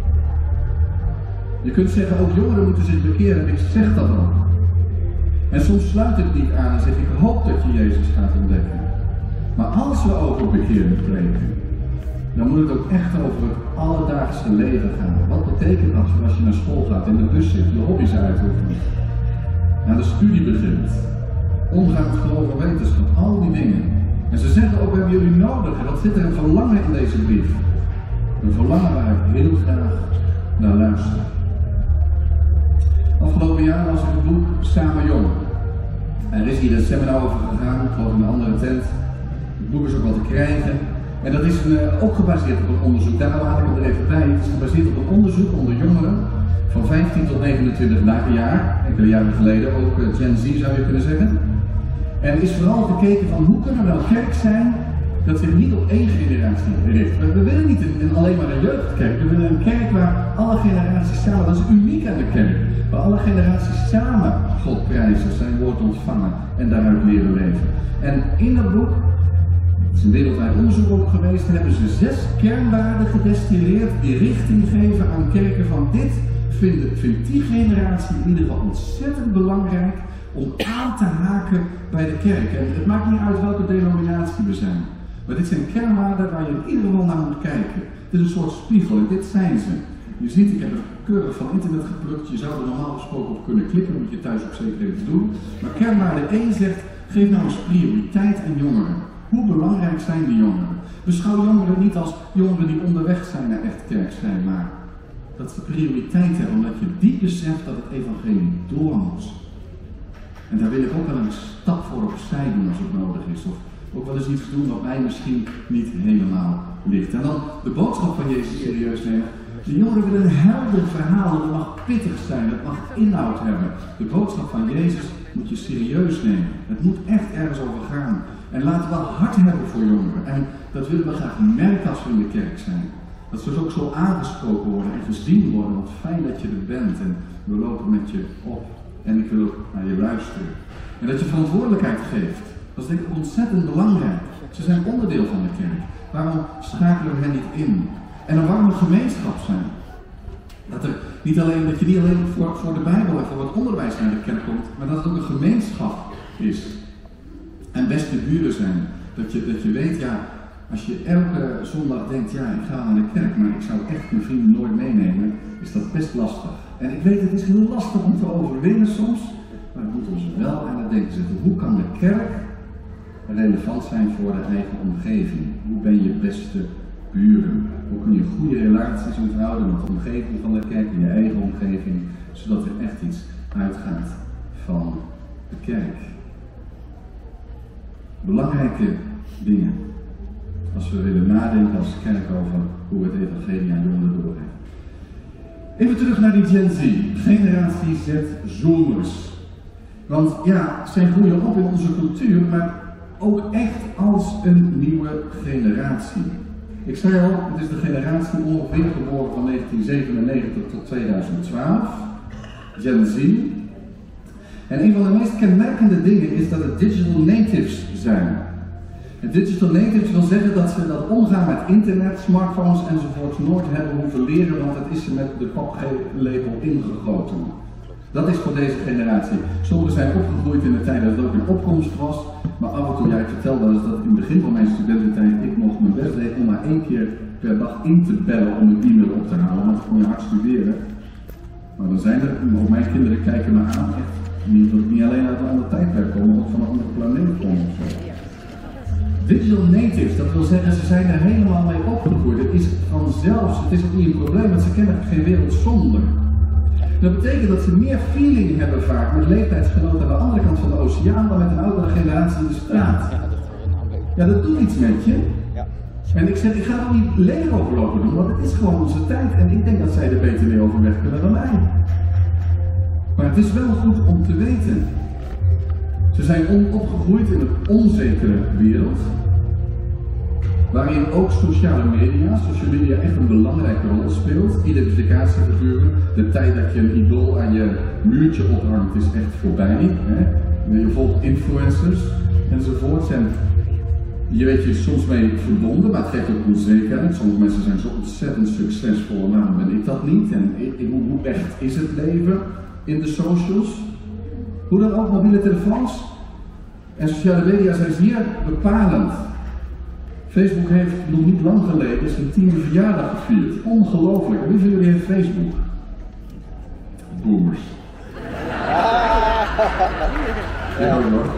Je kunt zeggen, ook jongeren moeten zich bekeren, en ik zeg dat ook. En soms sluit ik niet aan en zeg ik hoop dat je Jezus gaat ontdekken. Maar als we over bekering spreken, dan moet het ook echt over het alledaagse leven gaan. Wat betekent dat als je naar school gaat, in de bus zit, je hobby's uitoefent, aan de studie begint, omgaan met geloof en wetenschap, al die dingen. En ze zeggen ook, we hebben jullie nodig. En dat zit er een verlangen in deze brief. Een verlangen waar ik heel graag naar luister. Afgelopen jaar las ik het boek Samen Jong. Er is hier een seminar over gegaan, ik geloof in een andere tent. Het boek is ook wel te krijgen. En dat is ook gebaseerd op een onderzoek, daar laat ik het er even bij. Het is gebaseerd op een onderzoek onder jongeren van 15 tot 29 jaar, enkele jaren geleden, ook Gen Z zou je kunnen zeggen. En er is vooral gekeken van hoe kunnen we nou kerk zijn dat zich niet op één generatie richt. We willen niet alleen maar een jeugdkerk, we willen een kerk waar alle generaties samen, dat is uniek aan de kerk, waar alle generaties samen God prijzen, zijn woord ontvangen en daaruit leren leven. En in dat boek, het is een wereldwijd onderzoek ook geweest, hebben ze 6 kernwaarden gedestilleerd die richting geven aan kerken van dit vindt die generatie in ieder geval ontzettend belangrijk om aan te haken bij de kerk. En het maakt niet uit welke denominatie we zijn. Maar dit zijn kernwaarden waar je in ieder geval naar moet kijken. Het is een soort spiegel en dit zijn ze. Je ziet, ik heb het keurig van internet geplukt. Je zou er normaal gesproken op kunnen klikken, dat moet je thuis ook zeker even doen. Maar kernwaarde 1 zegt, geef nou eens prioriteit aan jongeren. Hoe belangrijk zijn die jongeren? Beschouw jongeren niet als jongeren die onderweg zijn naar echt kerk zijn, maar dat ze prioriteit hebben, omdat je diep beseft dat het evangelie door moet. En daar wil ik ook wel een stap voor opzij doen als het nodig is. Of ook wel eens iets doen wat mij misschien niet helemaal ligt. En dan de boodschap van Jezus serieus nemen. De jongeren willen een helder verhaal, dat mag pittig zijn, dat mag inhoud hebben. De boodschap van Jezus moet je serieus nemen. Het moet echt ergens over gaan. En laten we hart hebben voor jongeren. En dat willen we graag merken als we in de kerk zijn. Dat ze dus ook zo aangesproken worden en gezien worden. Wat fijn dat je er bent en we lopen met je op. En ik wil ook naar je luisteren. En dat je verantwoordelijkheid geeft. Dat is denk ik ontzettend belangrijk. Ze zijn onderdeel van de kerk. Waarom schakelen we hen niet in? En een warme gemeenschap zijn. Dat je niet alleen voor de Bijbel en voor het onderwijs naar de kerk komt, maar dat het ook een gemeenschap is. En beste buren zijn. Dat je weet, ja, als je elke zondag denkt, ja, ik ga naar de kerk, maar ik zou echt mijn vrienden nooit meenemen, is dat best lastig. En ik weet, het is heel lastig om te overwinnen soms, maar het moet ons wel aan het denken zetten. Hoe kan de kerk relevant zijn voor de eigen omgeving? Hoe ben je beste buren? Hoe kun je goede relaties onthouden met de omgeving van de kerk en je eigen omgeving, zodat er echt iets uitgaat van de kerk? Belangrijke dingen als we willen nadenken als kerk over hoe we het evangelie aan jongeren doorgeven. Even terug naar die Gen Z, generatie Z, Zoomers. Want ja, zij groeien op in onze cultuur, maar ook echt als een nieuwe generatie. Ik zei al, het is de generatie ongeveer geboren van 1997 tot 2012, Gen Z. En een van de meest kenmerkende dingen is dat het digital natives zijn. En digital natives wil zeggen dat ze dat omgaan met internet, smartphones enzovoort nooit hebben hoeven leren, want het is ze met de paplepel ingegoten. Dat is voor deze generatie. Sommigen zijn opgegroeid in de tijd dat het ook in opkomst was, maar af en toe, ja, ik vertel wel eens dat in het begin van mijn studententijd ik nog mijn best deed om maar 1 keer per dag in te bellen om een e-mail op te halen, want dan kon je hard studeren. Maar dan zijn er, ook mijn kinderen kijken me aan, echt, niet alleen uit een ander tijdperk komen, maar ook van een andere planeet komen of zo. Digital natives, dat wil zeggen, ze zijn er helemaal mee opgegroeid. Het is vanzelfs, het is ook niet een probleem, want ze kennen geen wereld zonder. Dat betekent dat ze meer feeling hebben vaak met leeftijdsgenoten aan de andere kant van de oceaan dan met een oudere generatie in de straat. Ja, dat doet iets met je. En ik zeg, ik ga er niet leeg over lopen doen, want het is gewoon onze tijd. En ik denk dat zij er beter mee overweg kunnen dan mij. Maar het is wel goed om te weten. Ze zijn opgegroeid in een onzekere wereld, waarin ook social media echt een belangrijke rol speelt. Identificatiefiguren, de tijd dat je een idool aan je muurtje ophangt is echt voorbij. Hè? Je volgt influencers enzovoort. En je weet je soms mee verbonden, maar het geeft ook onzekerheid. Sommige mensen zijn zo ontzettend succesvol, nou dan ben ik dat niet. En hoe echt is het leven in de socials? Hoe dan ook, mobiele telefoons en sociale media zijn zeer bepalend. Facebook heeft nog niet lang geleden zijn 10e verjaardag gevierd. Ongelooflijk. En wie van jullie heeft Facebook? Boomers. Ja hoor.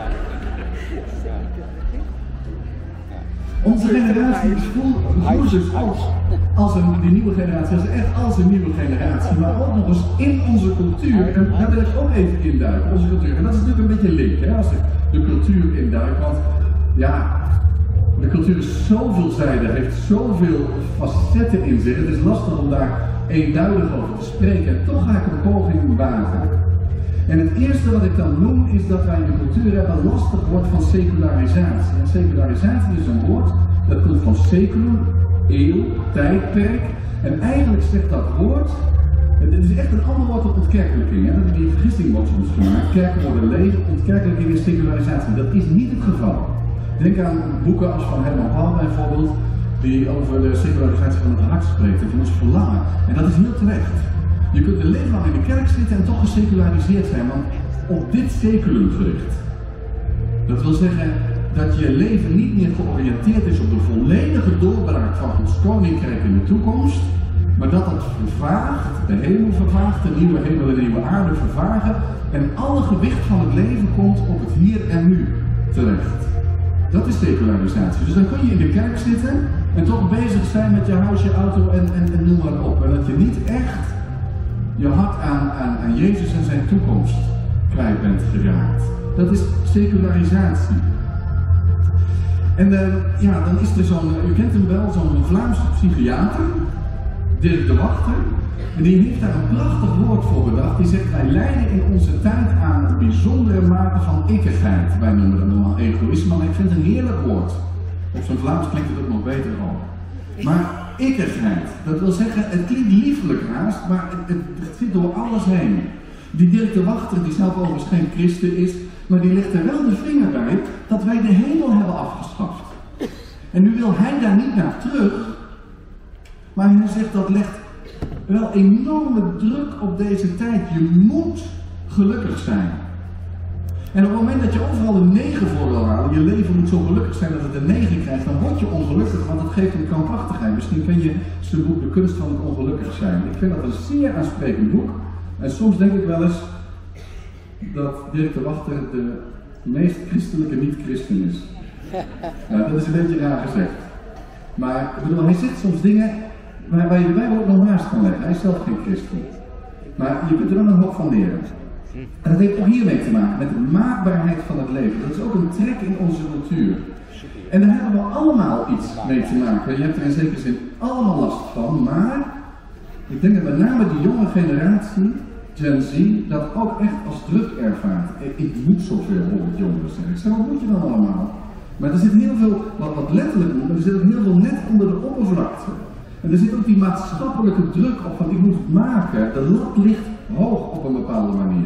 Onze generatie voelt zich als die nieuwe generatie, dat is echt als een nieuwe generatie, maar ook nog eens in onze cultuur. En daar wil ik ook even induiken, onze cultuur. En dat is natuurlijk een beetje link, hè, als ik de cultuur induik, want ja, De cultuur is zo veelzijdig, heeft zoveel facetten in zich. Het is lastig om daar eenduidig over te spreken. En toch ga ik een poging wagen. En het eerste wat ik dan noem is dat wij in de cultuur hebben een lastig woord van secularisatie. En secularisatie is een woord dat komt van seculum, eeuw, tijdperk. En eigenlijk zegt dat woord, het is echt een ander woord dan ontkerkelijking. Hè? Die vergisting wordt soms gemaakt. Kerken worden leeg, ontkerkelijking is secularisatie. Dat is niet het geval. Denk aan boeken als van Herman Paul bijvoorbeeld, die over de secularisatie van het hart spreekt en van ons verlangen. En dat is heel terecht. Je kunt een leven lang in de kerk zitten en toch geseculariseerd zijn, want op dit seculum gericht. Dat wil zeggen dat je leven niet meer georiënteerd is op de volledige doorbraak van Gods koninkrijk in de toekomst, maar dat het vervaagt, de hemel vervaagt, de nieuwe hemel en de nieuwe aarde vervagen en alle gewicht van het leven komt op het hier en nu terecht. Dat is secularisatie. Dus dan kun je in de kerk zitten en toch bezig zijn met je huis, je auto en noem maar op. En dat je niet echt je hart aan Jezus en zijn toekomst kwijt bent geraakt. Dat is secularisatie. En dan is er zo'n, u kent hem wel, zo'n Vlaamse psychiater, Dirk de Wachter. En die heeft daar een prachtig woord voor bedacht. Die zegt, wij lijden in onze tijd aan een bijzondere mate van ikkigheid. Wij noemen dat normaal egoïsme, maar ik vind het een heerlijk woord. Op zijn Vlaams klinkt het ook nog beter al. Maar ikkigheid, dat wil zeggen, het klinkt liefelijk haast, maar het zit door alles heen. Die Dirk de Wachter, die zelf overigens geen christen is, maar die legt er wel de vinger bij dat wij de hemel hebben afgeschaft. En nu wil hij daar niet naar terug, maar hij zegt dat legt wel enorme druk op deze tijd. Je moet gelukkig zijn. En op het moment dat je overal een 9 voor wil halen, je leven moet zo gelukkig zijn dat het een 9 krijgt, dan word je ongelukkig, want het geeft een krampachtigheid. Misschien ken je zijn boek De Kunst van het Ongelukkig Zijn. Ik vind dat een zeer aansprekend boek. En soms denk ik wel eens dat Dirk de Wachter de meest christelijke niet-christen is. Nou, dat is een beetje raar gezegd. Maar ik bedoel, hij zegt soms dingen waar je de Bijbel ook nog naast kan leggen. Hij is zelf geen christen. Maar je kunt er dan een hoop van leren. En dat heeft ook hiermee te maken, met de maakbaarheid van het leven. Dat is ook een trek in onze natuur. En daar hebben we allemaal iets mee te maken. Je hebt er in zekere zin allemaal last van, maar ik denk dat met name die jonge generatie, Gen Z, dat ook echt als druk ervaart. Ik moet zoveel, horen jongeren zeggen. Ik zeg, wat moet je dan allemaal? Maar er zit heel veel, wat letterlijk moet, maar er zit ook heel veel net onder de oppervlakte. En er zit ook die maatschappelijke druk op van ik moet het maken. De lat ligt hoog op een bepaalde manier.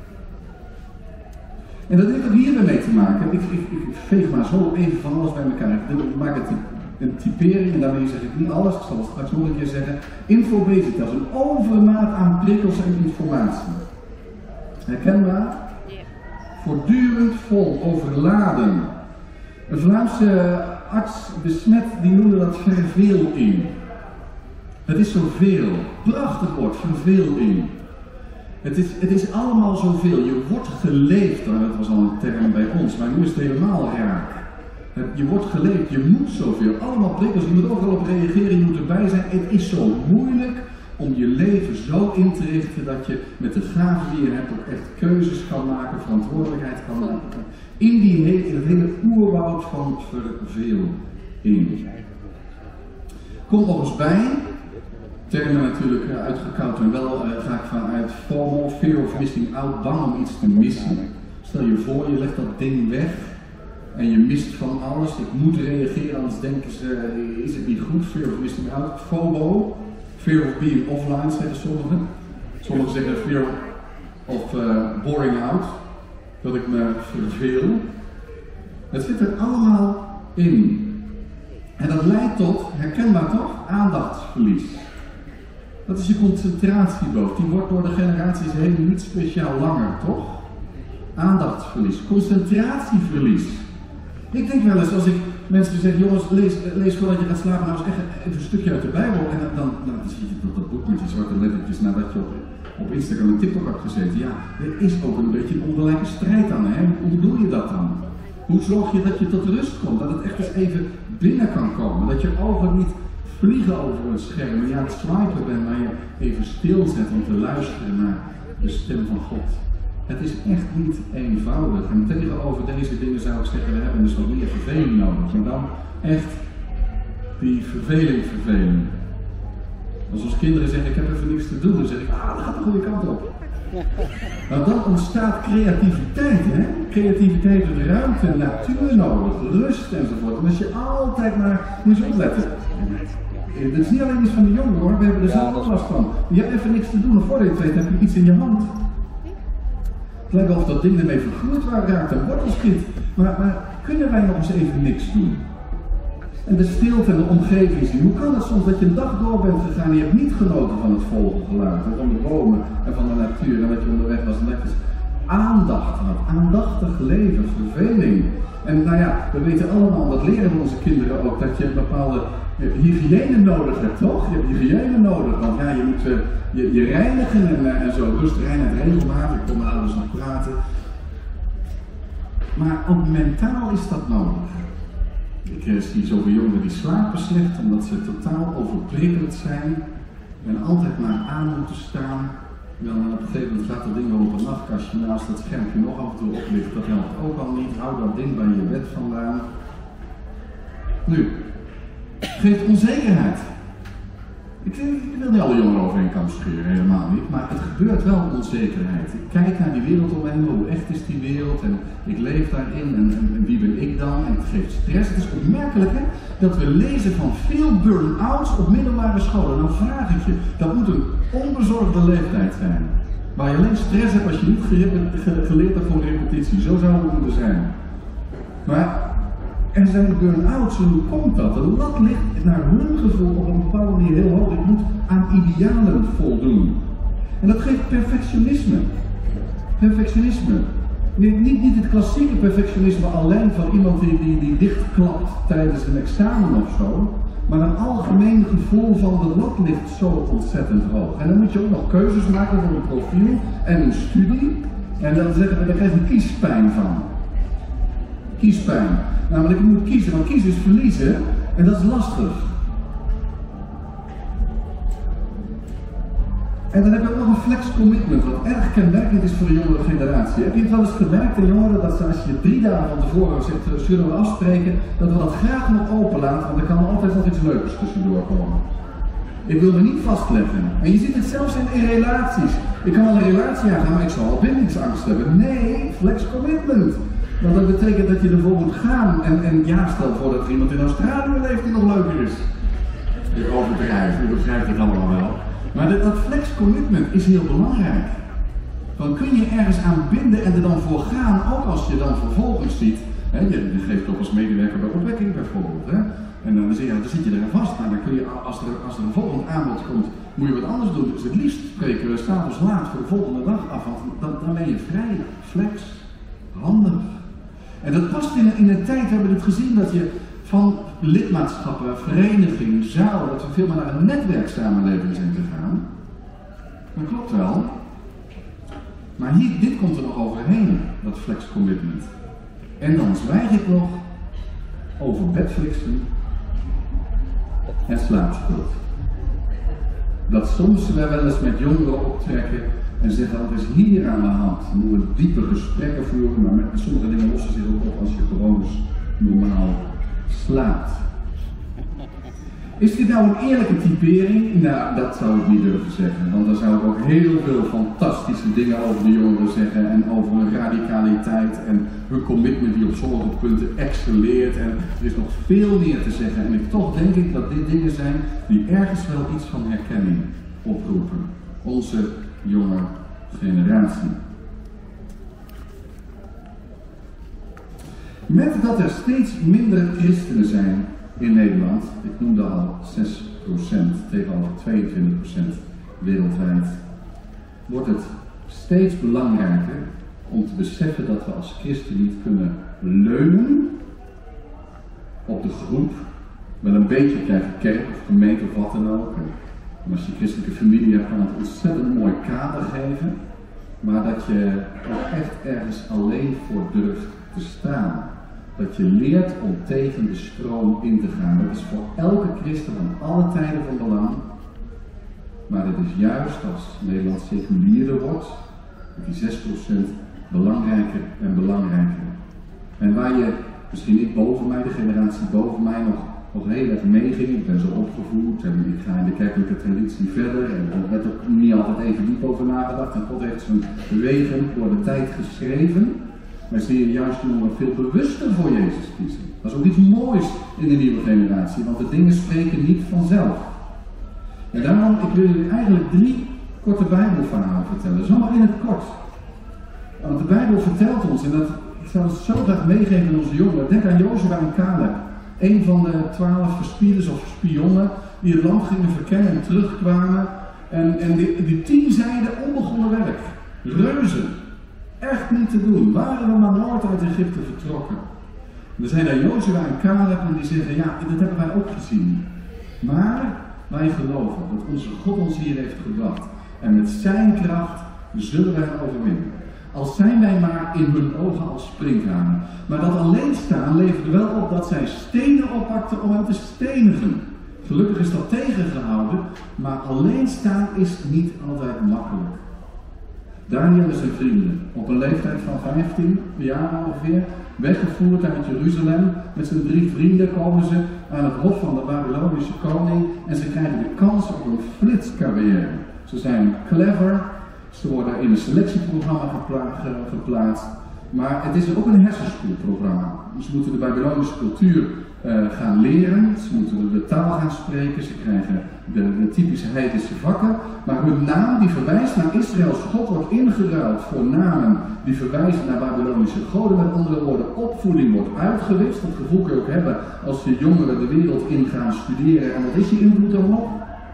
En dat heeft ook hiermee te maken. Ik veeg maar zo even van alles bij elkaar. Ik maak het een typering en daarmee zeg ik niet alles. Ik zal het straks nog een keer zeggen. Infobesitas, een overmaat aan prikkels en informatie. Herkenbaar? Voortdurend vol, overladen. Een Vlaamse arts besmet die noemde dat verveling. Het is zoveel. Prachtig woord, verveling. Het is allemaal zoveel. Je wordt geleefd. Dat was al een term bij ons, maar nu is het helemaal raak. Je wordt geleefd, je moet zoveel. Allemaal prikkels, je moet overal op reageren, je moet erbij zijn. Het is zo moeilijk om je leven zo in te richten dat je met de gaven die je hebt ook echt keuzes kan maken, verantwoordelijkheid kan maken. In het hele oerwoud van verveling. Komt nog eens bij, termen natuurlijk uitgekoud en wel vaak vanuit FOMO, fear of missing out, bang om iets te missen. Stel je voor, je legt dat ding weg en je mist van alles. Ik moet reageren, anders denken ze, is het niet goed, fear of missing out. FOMO, fear of being offline, zeggen sommigen. Sommigen zeggen fear of boring out, dat ik me verveel. Het zit er allemaal in. En dat leidt tot, herkenbaar toch, aandachtsverlies. Dat is je concentratieboog. Die wordt door de generaties heen niet speciaal langer, toch? Aandachtsverlies, concentratieverlies. Ik denk wel eens als ik mensen zeg, jongens, lees voordat je gaat slapen nou eens echt even een stukje uit de Bijbel. En dan zie je dat boek met die zwarte lettertjes nadat je op Instagram en TikTok hebt gezeten. Ja, er is ook een beetje een onderlinge strijd aan. Hè? Hoe doe je dat dan? Hoe zorg je dat je tot rust komt? Dat het echt eens even binnen kan komen. Dat je ogen niet vliegen over een scherm en je aan het swipen bent, maar je even stilzet om te luisteren naar de stem van God. Het is echt niet eenvoudig. En tegenover deze dingen zou ik zeggen, we hebben dus wat meer verveling nodig. Maar dan echt die verveling. Als onze kinderen zeggen, ik heb even niks te doen, dan zeg ik, dat gaat de goede kant op. Nou, dan ontstaat creativiteit, hè? Creativiteit heeft ruimte, natuur nodig, rust enzovoort. En als je altijd maar, moet je opletten. Dat is niet alleen iets van de jongeren hoor, we hebben er zelf ook last van. Je hebt even niks te doen, en voordat je het weet heb je iets in je hand. Het lijkt wel of dat ding ermee vergroeid waar raakt, een wortelschiet. Maar kunnen wij nog eens even niks doen? En de stilte en de omgeving zien. Hoe kan het soms dat je een dag door bent gegaan en je hebt niet genoten van het vogelgeluid, en van de bomen en van de natuur en dat je onderweg was en dat je aandacht had, aandachtig leven, verveling. En nou ja, we weten allemaal, dat leren we onze kinderen ook, dat je een bepaalde hygiëne nodig hebt, toch? Je hebt hygiëne nodig, want ja, je moet je reinigen en zo, rust, reinheid, regelmatig, ik kom met ouders nog praten. Maar ook mentaal is dat nodig. Ik zie zoveel jongeren die slapen slecht omdat ze totaal overprikkeld zijn en altijd maar aan moeten staan. Dan op een gegeven moment gaat dat ding wel op een nachtkastje naast dat schermpje nog af en toe oplicht. Dat helpt ook al niet. Hou dat ding bij je bed vandaan. Nu, geeft onzekerheid. Ik wil niet alle jongeren over één kam scheren, helemaal niet, maar het gebeurt wel onzekerheid. Ik kijk naar die wereld om me heen, hoe echt is die wereld en ik leef daarin en wie ben ik dan en het geeft stress. Het is opmerkelijk hè, dat we lezen van veel burn-outs op middelbare scholen. Nou vraag ik je, dat moet een onbezorgde leeftijd zijn. Waar je alleen stress hebt als je niet geleerd hebt voor repetitie. Zo zou het moeten zijn. Maar er zijn burn-outs, en hoe komt dat? De lat ligt naar hun gevoel op een bepaalde manier heel hoog. Ik moet aan idealen voldoen. En dat geeft perfectionisme. Niet het klassieke perfectionisme alleen van iemand die dichtklapt tijdens een examen of zo. Maar een algemeen gevoel van de lat ligt zo ontzettend hoog. En dan moet je ook nog keuzes maken voor een profiel en een studie. En dan zeggen we, daar krijg je kiespijn van. Kiespijn. Namelijk, je moet kiezen, want kiezen is verliezen en dat is lastig. En dan heb je ook nog een flex commitment, wat erg kenmerkend is voor de jongere generatie. Heb je het wel eens gemerkt in jongeren, dat als je 3 dagen van tevoren zegt, zullen we afspreken, dat we dat graag nog openlaten, want er kan altijd nog iets leukers tussendoor komen. Ik wil me niet vastleggen. En je ziet het zelfs in relaties. Ik kan wel een relatie aangaan, maar ik zal al bindingsangst hebben. Nee, flex commitment. Want dat betekent dat je ervoor moet gaan en ja, stel voor dat er iemand in Australië leeft die nog leuker is. Ik overdrijf, u begrijpt het allemaal wel. Maar dat flex commitment is heel belangrijk. Dan kun je ergens aan binden en er dan voor gaan, ook als je dan vervolgens ziet. Hè, je geeft op als medewerker bij opwekking bijvoorbeeld. Hè, en dan zit je eraan vast. Maar dan kun je, als er een volgend aanbod komt, moet je wat anders doen. Dus het liefst spreken we 's avonds laat voor de volgende dag af, want dan ben je vrij. Flex, handig. En dat past in een tijd, we hebben het gezien, dat je van lidmaatschappen, vereniging, zaal, dat we veel meer naar een netwerksamenleving zijn gegaan. Dat klopt wel. Maar dit komt er nog overheen, dat flex commitment. En dan zwijg ik nog over bedflixen en slaapschuld. Dat soms we wel eens met jongeren optrekken en zeggen, wat is hier aan de hand? Dan moeten we diepe gesprekken voeren, maar met sommige dingen lossen zich ook op als je gewoon dus normaal slaapt. Is dit nou een eerlijke typering? Nou, dat zou ik niet durven zeggen, want dan zou ik ook heel veel fantastische dingen over de jongeren zeggen en over hun radicaliteit en hun commitment die op sommige punten excelleert en er is nog veel meer te zeggen en toch denk ik dat dit dingen zijn die ergens wel iets van herkenning oproepen. Onze jonge generatie. Met dat er steeds minder christenen zijn in Nederland, ik noemde al 6% tegenover 22% wereldwijd, wordt het steeds belangrijker om te beseffen dat we als christen niet kunnen leunen op de groep, wel een beetje krijgen kerk of gemeente of wat dan ook. En als je christelijke familie hebt, kan het ontzettend mooi kader geven, maar dat je ook echt ergens alleen voor durft te staan. Dat je leert om tegen de stroom in te gaan. Dat is voor elke christen van alle tijden van belang. Maar het is juist als Nederland seculierer wordt, Met die 6% belangrijker en belangrijker. En waar je, misschien ik boven mij, de generatie boven mij, nog heel erg meeging. Ik ben zo opgevoed en ik ga in de kerkelijke traditie verder. En er werd ook niet altijd even diep over nagedacht. En God heeft zijn wegen door de tijd geschreven. Maar zie je juist jongeren veel bewuster voor Jezus kiezen. Dat is ook iets moois in de nieuwe generatie, want de dingen spreken niet vanzelf. En daarom, ik wil jullie eigenlijk 3 korte Bijbelverhalen vertellen, zomaar in het kort. Want de Bijbel vertelt ons, en dat, ik zou het zo graag meegeven aan onze jongeren, denk aan Jozua en Caleb. Een van de 12 verspieders of spionnen die het land gingen verkennen en terugkwamen. En die 10 zeiden onbegonnen werk. Reuzen. Echt niet te doen. Waren we maar nooit uit Egypte vertrokken. En dan zijn daar Jozua en Caleb en die zeggen, ja, dat hebben wij ook gezien. Maar wij geloven dat onze God ons hier heeft gebracht. En met zijn kracht zullen wij overwinnen. Al zijn wij maar in hun ogen als sprinkhanen. Maar dat alleen staan leverde wel op dat zij stenen oppakten om hem te stenigen. Gelukkig is dat tegengehouden, maar alleen staan is niet altijd makkelijk. Daniel en zijn vrienden, op een leeftijd van 15 jaar ongeveer, weggevoerd uit Jeruzalem. Met zijn 3 vrienden komen ze aan het hof van de Babylonische koning en ze krijgen de kans op een flitscarrière. Ze zijn clever, ze worden in een selectieprogramma geplaatst, maar het is ook een hersenschoolprogramma. Ze moeten de Babylonische cultuur gaan leren, ze moeten de taal gaan spreken, ze krijgen de typische heidense vakken, maar hun naam die verwijst naar Israëls God wordt ingeruild voor namen die verwijzen naar Babylonische goden. Met andere woorden, opvoeding wordt uitgewist. Dat gevoel kun je ook hebben als je jongeren de wereld in gaan studeren en wat is je invloed daarop?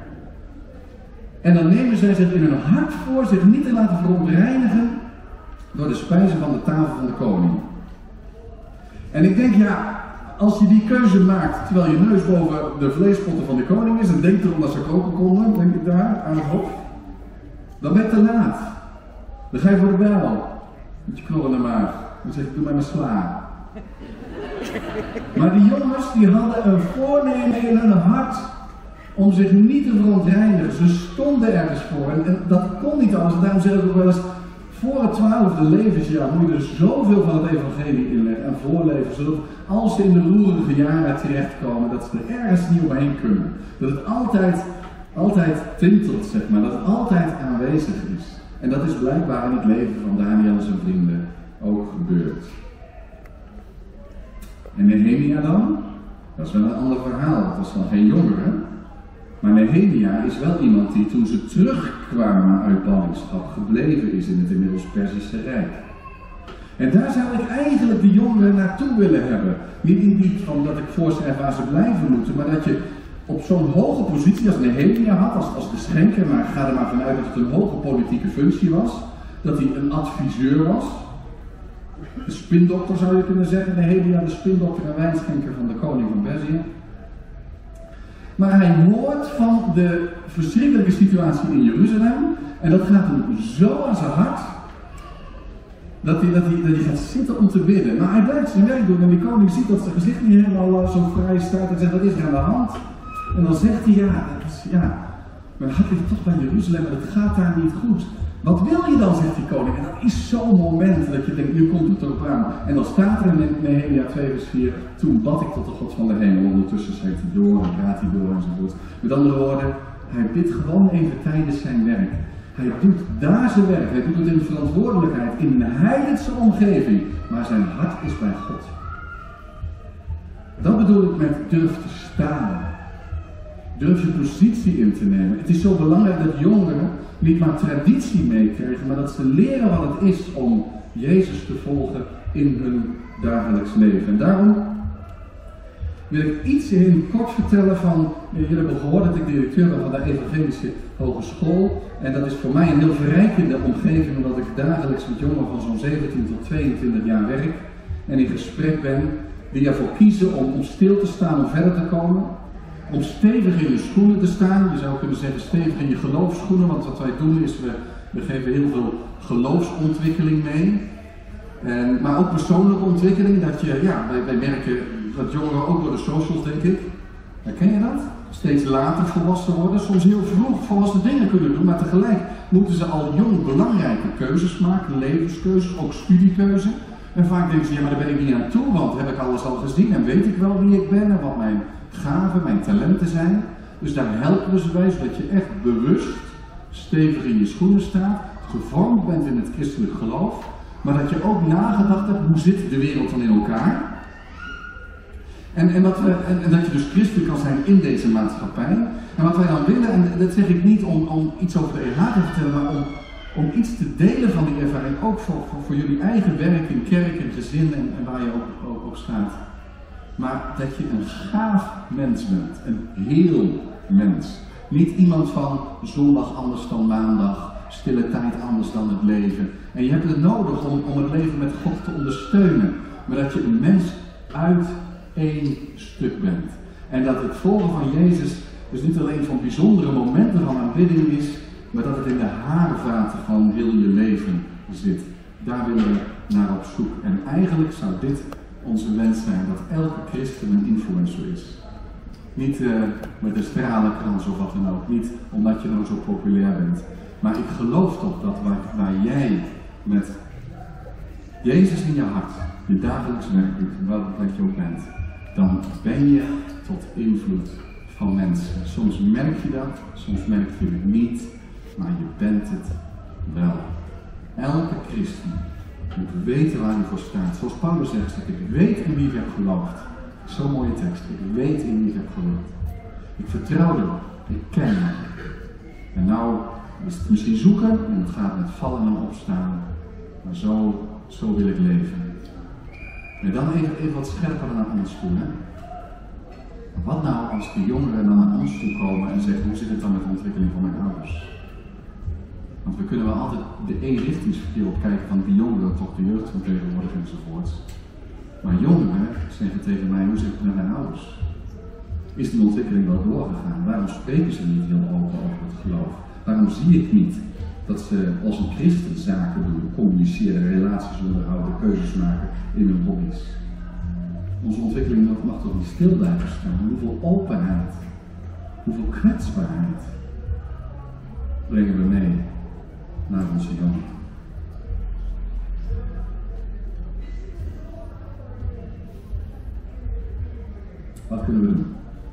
En dan nemen zij zich in hun hart voor zich niet te laten verontreinigen door de spijzen van de tafel van de koning. En ik denk, ja, als je die keuze maakt terwijl je neus boven de vleespotten van de koning is en denkt erom dat ze koken konden, denk ik daar aan het hof, dan ben je te laat. Dan ga je voor de bijl met je knorrende maag. Dan zeg ik, doe mij maar sla. Maar die jongens die hadden een voornemen in hun hart om zich niet te verontreinigen. Ze stonden ergens voor en dat kon niet anders. En daarom zeg ik ook wel eens, voor het 12e levensjaar moet je er zoveel van het evangelie inleggen en voorleven, zodat als ze in de roerige jaren terechtkomen, dat ze er ergens niet omheen kunnen. Dat het altijd tintelt, zeg maar, dat het altijd aanwezig is. En dat is blijkbaar in het leven van Daniel en zijn vrienden ook gebeurd. En Nehemia dan? Dat is wel een ander verhaal, dat was dan geen jongere. Maar Nehemia is wel iemand die toen ze terugkwamen uit ballingschap gebleven is in het inmiddels Perzische Rijk. En daar zou ik eigenlijk de jongeren naartoe willen hebben. Niet van dat ik voorschrijf waar ze blijven moeten, maar dat je op zo'n hoge positie als Nehemia had, als de schenker, maar ga er maar vanuit dat het een hoge politieke functie was, dat hij een adviseur was. De spindokter zou je kunnen zeggen, Nehemia, de spindokter en wijnschenker van de koning van Perzië. Maar hij hoort van de verschrikkelijke situatie in Jeruzalem en dat gaat hem zo aan zijn hart dat hij gaat zitten om te bidden. Maar hij blijft zijn werk doen en die koning ziet dat zijn gezicht niet helemaal zo vrij staat en zegt, wat is er aan de hand? En dan zegt hij, mijn hart ligt toch bij Jeruzalem en het gaat daar niet goed. Wat wil je dan, zegt die koning. En dat is zo'n moment dat je denkt, nu komt het erop aan. En dan staat er in Nehemia 2 vers 4, toen bad ik tot de God van de hemel. Ondertussen schreef hij door en praat hij door enzovoort. Met andere woorden, hij bidt gewoon even tijdens zijn werk. Hij doet daar zijn werk, hij doet het in verantwoordelijkheid, in een heidense omgeving. Maar zijn hart is bij God. Dat bedoel ik met durf te staan. Durf je positie in te nemen. Het is zo belangrijk dat jongeren niet maar traditie meekrijgen, maar dat ze leren wat het is om Jezus te volgen in hun dagelijks leven. En daarom wil ik iets in het kort vertellen van, jullie hebben gehoord dat ik directeur ben van de Evangelische Hogeschool. En dat is voor mij een heel verrijkende omgeving, omdat ik dagelijks met jongeren van zo'n 17 tot 22 jaar werk. En in gesprek ben, die ervoor kiezen om stil te staan, om verder te komen. Om stevig in je schoenen te staan, je zou kunnen zeggen stevig in je geloofsschoenen, want wat wij doen is, we geven heel veel geloofsontwikkeling mee. Maar ook persoonlijke ontwikkeling, dat je, wij merken dat jongeren ook door de socials, denk ik, Herken je dat? Steeds later volwassen worden, soms heel vroeg volwassen dingen kunnen doen, maar tegelijk moeten ze al jong belangrijke keuzes maken, levenskeuzes, ook studiekeuze. En vaak denken ze, ja, maar daar ben ik niet aan toe, want heb ik alles al gezien en weet ik wel wie ik ben en wat mijn gaven, mijn talenten zijn. Dus daar helpen we ze bij, zodat je echt bewust, stevig in je schoenen staat, gevormd bent in het christelijk geloof, maar dat je ook nagedacht hebt, hoe zit de wereld dan in elkaar? En dat je dus christen kan zijn in deze maatschappij. En wat wij dan willen, en dat zeg ik niet om iets over de EH te vertellen, maar om iets te delen van die ervaring, ook voor jullie eigen werk in kerk en gezin en waar je ook staat. Maar dat je een gaaf mens bent, een heel mens. Niet iemand van zondag anders dan maandag, stille tijd anders dan het leven. En je hebt het nodig om het leven met God te ondersteunen. Maar dat je een mens uit één stuk bent. En dat het volgen van Jezus dus niet alleen van bijzondere momenten van aanbidding is, maar dat het in de haarvaten van heel je leven zit. Daar willen we naar op zoek. En eigenlijk zou dit onze wens zijn, dat elke christen een influencer is. Niet met een stralenkrans of wat dan ook, niet omdat je nou zo populair bent. Maar ik geloof toch dat waar jij met Jezus in je hart, je dagelijks werk doet, wat je ook bent, dan ben je tot invloed van mensen. Soms merk je dat, soms merk je het niet, maar je bent het wel. Elke christen moet weten waar hij voor staat. Zoals Paulus zegt, ik weet in wie ik heb geloofd. Zo'n mooie tekst. Ik weet in wie ik heb geloofd. Ik vertrouw erop. Ik ken hem. En nou is het misschien zoeken en het gaat met vallen en opstaan. Maar zo wil ik leven. En dan even wat scherper naar ons toe. Hè? Wat nou als de jongeren dan naar ons toe komen en zeggen, hoe zit het dan met de ontwikkeling van mijn ouders? Want we kunnen wel altijd de eenrichtingsverkeer op kijken van die jongeren, toch de jeugd van tegenwoordig enzovoorts. Maar jongeren zeggen tegen mij, hoe zit het met mijn ouders? Is die ontwikkeling wel doorgegaan? Waarom spreken ze niet heel open over het geloof? Waarom zie ik niet dat ze als een christen zaken doen, communiceren, relaties onderhouden, keuzes maken in hun hobby's? Onze ontwikkeling mag toch niet stil blijven staan? Hoeveel openheid, hoeveel kwetsbaarheid brengen we mee naar onze jongeren? Wat kunnen we doen?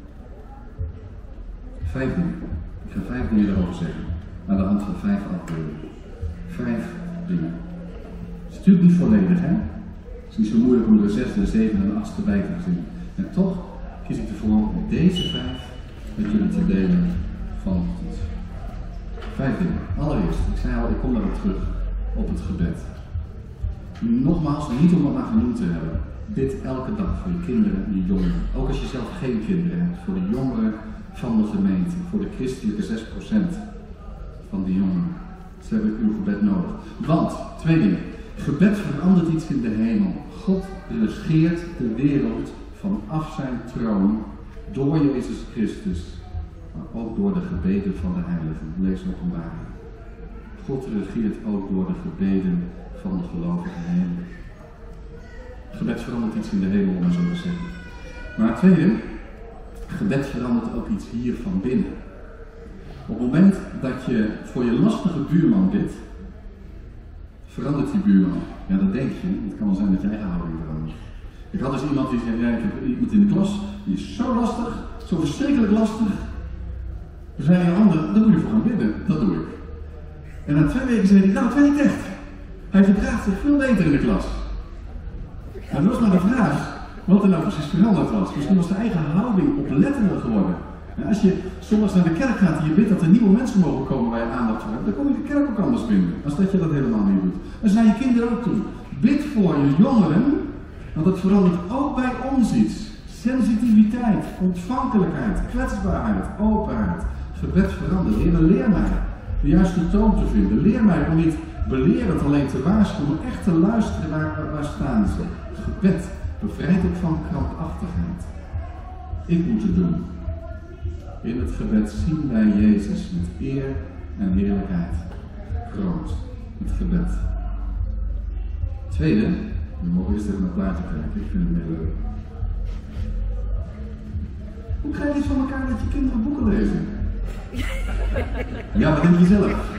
5 dingen. Ik ga 5 dingen erover zeggen. Aan de hand van 5 afbeeldingen. 5 dingen. Het is natuurlijk niet volledig, hè? Het is niet zo moeilijk om er 6, 7 en 8 bij te zien. En toch kies ik ervoor om deze 5 met jullie te delen vanochtend. 5 dingen. Allereerst, ik zei al, ik kom daarop terug op het gebed. Nogmaals, niet om het maar genoemd te hebben. Bid elke dag voor je kinderen en je jongeren. Ook als je zelf geen kinderen hebt. Voor de jongeren van de gemeente. Voor de christelijke 6% van die jongeren. Ze hebben uw gebed nodig. Want, 2 dingen. Gebed verandert iets in de hemel. God regeert de wereld vanaf zijn troon door Jezus Christus. Maar ook door de gebeden van de heiligen. Lees Openbaring. God regeert ook door de gebeden van de gelovige hemel. Gebed verandert iets in de hemel, om het zo te zeggen. Maar tweede, gebed verandert ook iets hier van binnen. Op het moment dat je voor je lastige buurman bidt, verandert die buurman. Ja, dat denk je. Het kan wel zijn dat je eigen houding verandert. Ik had dus iemand die zei, ja, ik heb iemand in de klas, die is zo lastig, zo verschrikkelijk lastig. Er zijn een ander, daar moet je voor gaan bidden. Dat doe ik. En na 2 weken zei hij, nou, het werkt echt. Hij gedraagt zich veel beter in de klas. En dat was maar de vraag, wat er nou precies veranderd was. Misschien was de eigen houding oplettender geworden. En als je zondags naar de kerk gaat en je bidt dat er nieuwe mensen mogen komen waar je aandacht voor hebt, dan kom je de kerk ook anders binnen, als dat je dat helemaal niet doet. En zijn je kinderen ook doen. Bid voor je jongeren, want dat verandert ook bij ons iets. Sensitiviteit, ontvankelijkheid, kwetsbaarheid, openheid. Gebed verandert. Heer, leer mij de juiste toon te vinden. Leer mij om niet belerend alleen te waarschuwen, maar echt te luisteren waar staan ze. Gebed bevrijdt ook van krampachtigheid. Ik moet het doen. In het gebed zien wij Jezus met eer en heerlijkheid groot. Het gebed. Tweede, we mogen eerst even naar het plaatje kijken, ik vind het heel leuk. Hoe krijg je het van elkaar dat je kinderen boeken lezen? Ja, wat denk je zelf?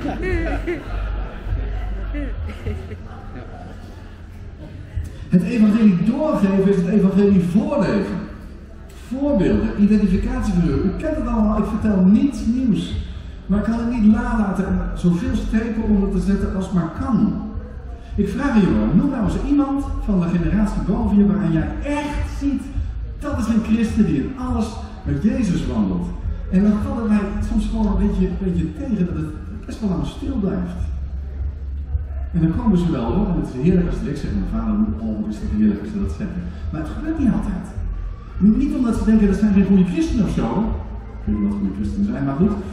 Het evangelie doorgeven is het evangelie voorleven. Voorbeelden, identificatieverheugen. U kent het allemaal, ik vertel niets nieuws. Maar ik kan het niet nalaten en zoveel strepen onder te zetten als maar kan. Ik vraag je wel, noem nou eens iemand van de generatie boven je waaraan jij echt ziet, dat is een christen die in alles met Jezus wandelt. En dan vallen wij soms gewoon een beetje tegen dat het best wel lang stil blijft. En dan komen ze wel hoor, en het is heerlijk als ik zeg, mijn vader, oh is dat heerlijk als ze dat zeggen. Maar het gebeurt niet altijd. Niet omdat ze denken dat zijn geen goede christenen of zo. Ik weet niet wat goede christenen zijn, maar goed.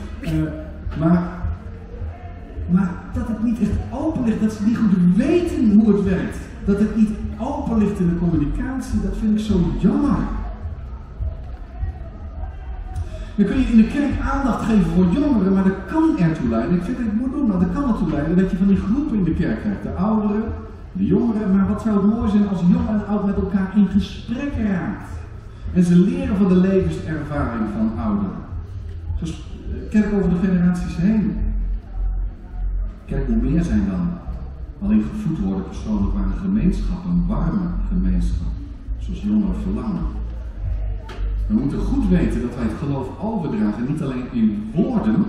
Maar dat het niet echt open ligt, dat ze niet goed weten hoe het werkt. Dat het niet open ligt in de communicatie, dat vind ik zo jammer. Dan kun je in de kerk aandacht geven voor jongeren, maar dat kan ertoe leiden. Ik vind dat ik het moet doen, maar dat kan ertoe leiden dat je van die groepen in de kerk krijgt. De ouderen, de jongeren, maar wat zou het mooi zijn als jong en oud met elkaar in gesprek raakt. En ze leren van de levenservaring van ouderen. Dus kerk over de generaties heen. Kerk moet meer zijn dan alleen gevoed worden persoonlijk, maar een gemeenschap, een warme gemeenschap. Zoals jongeren verlangen. We moeten goed weten dat wij het geloof overdragen, niet alleen in woorden,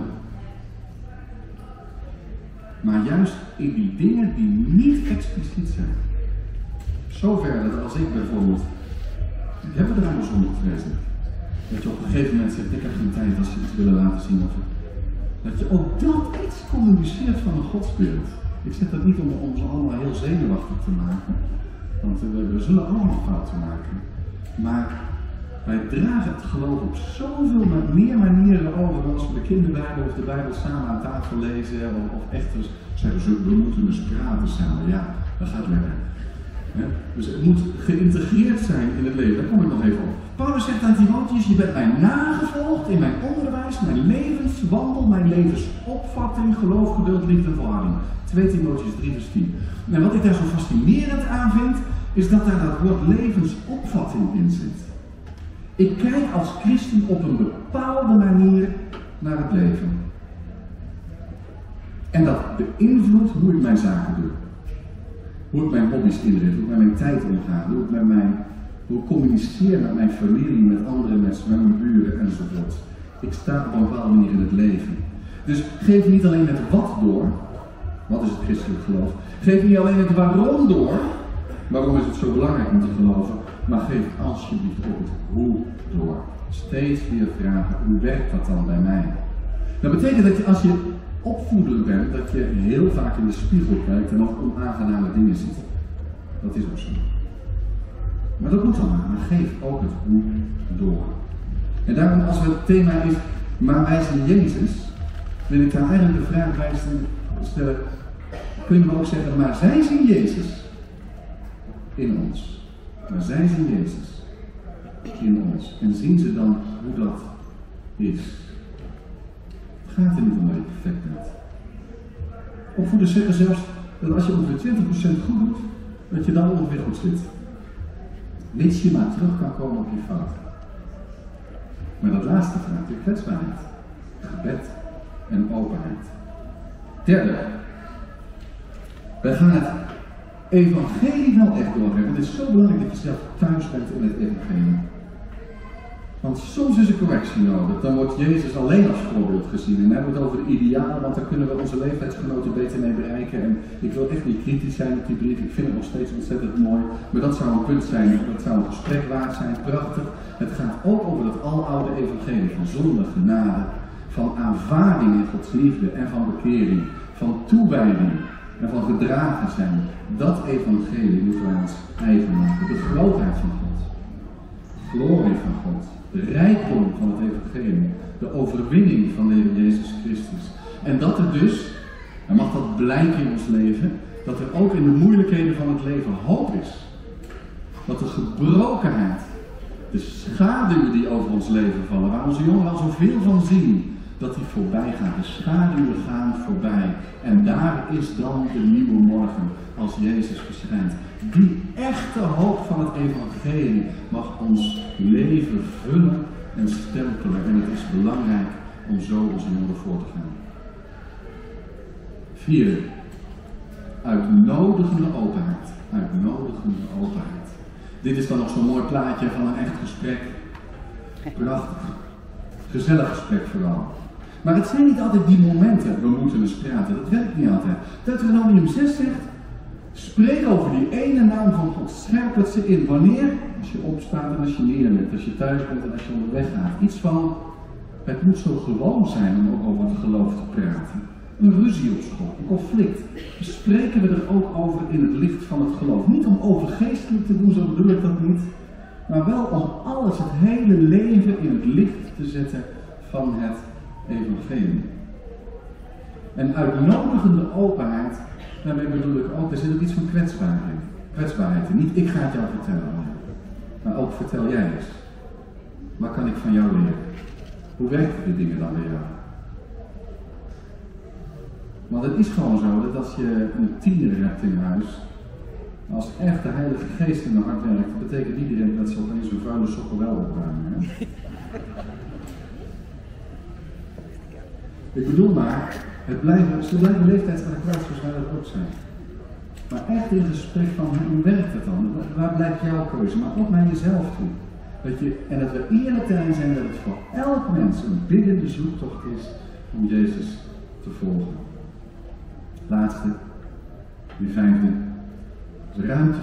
maar juist in die dingen die niet expliciet zijn. Zover dat als ik bijvoorbeeld, ik heb het er aan zondag gelezen, dat je op een gegeven moment zegt, ik heb geen tijd als ze iets willen laten zien of dat je ook dat iets communiceert van een godsbeeld. Ik zeg dat niet om ze allemaal heel zenuwachtig te maken, want we zullen allemaal fouten maken. Maar wij dragen het geloof op zoveel meer manieren over dan als we de kinderbijbel of de Bijbel samen aan tafel lezen of echt zeggen ze, we moeten dus praten samen. Ja, dat gaat lekker. Dus het moet geïntegreerd zijn in het leven, daar kom ik nog even op. Paulus zegt aan Timotheus, je bent mij nagevolgd in mijn onderwijs, mijn levenswandel, mijn levensopvatting, geloof, geduld, liefde en volharding. 2 Timotheus 3 vers 10. En wat ik daar zo fascinerend aan vind, is dat daar dat woord levensopvatting in zit. Ik kijk als christen op een bepaalde manier naar het leven. En dat beïnvloedt hoe ik mijn zaken doe. Hoe ik mijn hobby's inricht, hoe ik met mijn tijd omga, hoe ik communiceer met mijn familie, met andere mensen, met mijn buren enzovoort. Ik sta op een bepaalde manier in het leven. Dus geef niet alleen het wat door, wat is het christelijk geloof, geef niet alleen het waarom door, waarom is het zo belangrijk om te geloven, maar geef alsjeblieft ook het hoe door. Steeds weer vragen, hoe werkt dat dan bij mij? Dat betekent dat je als je opvoeder bent, dat je heel vaak in de spiegel kijkt en ook onaangename dingen ziet. Dat is ook zo. Maar dat moet dan maar geef ook het hoe door. En daarom als het thema is, maar wij zijn Jezus, wil ik daar eigenlijk de vraag bij stellen, kun je maar ook zeggen, maar zij zien Jezus in ons. Maar zij zien Jezus in ons. En zien ze dan hoe dat is? Het gaat er niet om dat je perfect bent. Opvoeders zeggen zelfs dat als je ongeveer 20% goed doet, dat je dan ongeveer goed zit. Mits je maar terug kan komen op je fout. Maar dat laatste vraagt je kwetsbaarheid, gebed en openheid. Derde, wij gaan het evangelie wel echt doorgeven. Het is zo belangrijk dat je zelf thuis bent in het evangelie. Want soms is er correctie nodig. Dan wordt Jezus alleen als voorbeeld gezien. En dan hebben we het over de idealen, want daar kunnen we onze leeftijdsgenoten beter mee bereiken. En ik wil echt niet kritisch zijn op die brief. Ik vind het nog steeds ontzettend mooi. Maar dat zou een punt zijn. Dat zou een gesprek waard zijn. Prachtig. Het gaat ook over dat aloude evangelie van zonde, genade. Van aanvaarding in Gods liefde en van bekering. Van toewijding en van gedragen zijn. Dat evangelie moeten wij ons eigen maken. De grootheid van God. De glorie van God. De rijkdom van het evangelie, de overwinning van de Heer Jezus Christus. En dat er dus, en mag dat blijken in ons leven, dat er ook in de moeilijkheden van het leven hoop is. Dat de gebrokenheid, de schaduwen die over ons leven vallen, waar onze jongeren al zoveel van zien, dat die voorbij gaan. De schaduwen gaan voorbij. En daar is dan de nieuwe morgen als Jezus verschijnt. Die echte hoop van het evangelie mag ons leven vullen en stempelen. En het is belangrijk om zo onze jongen voor te gaan. 4. Uitnodigende openheid. Uitnodigende openheid. Dit is dan nog zo'n mooi plaatje van een echt gesprek. Prachtig. Gezellig gesprek vooral. Maar het zijn niet altijd die momenten, we moeten eens praten. Dat werkt niet altijd. Deuteronomium 6 zegt, spreek over die ene naam van God. Scherp het ze in. Wanneer? Als je opstaat en als je neerlegt. Als je thuis bent en als je onderweg gaat. Iets van, het moet zo gewoon zijn om ook over het geloof te praten. Een ruzie op school, een conflict. Dus spreken we er ook over in het licht van het geloof. Niet om overgeestelijk te doen, zo bedoel ik dat niet. Maar wel om alles, het hele leven in het licht te zetten van het evangelie. En uitnodigende openheid, daarmee bedoel ik ook, er zit ook iets van kwetsbaarheid in. Niet ik ga het jou vertellen, maar ook vertel jij eens. Wat kan ik van jou leren? Hoe werken de dingen dan bij jou? Want het is gewoon zo dat als je een tiener hebt in huis, als echt de Heilige Geest in de hart werkt, dat betekent iedereen dat ze opeens zo'n vuile sokken wel opruimen. Hè? Ik bedoel maar, ze blijven leeftijdsadequaat zoals wij dat ook zijn. Maar echt in gesprek van hoe werkt het dan? Waar blijft jouw keuze? Maar ook naar jezelf toe. En dat we eerlijk zijn dat het voor elk mens een biddende zoektocht is om Jezus te volgen. Laatste, die 5e, is ruimte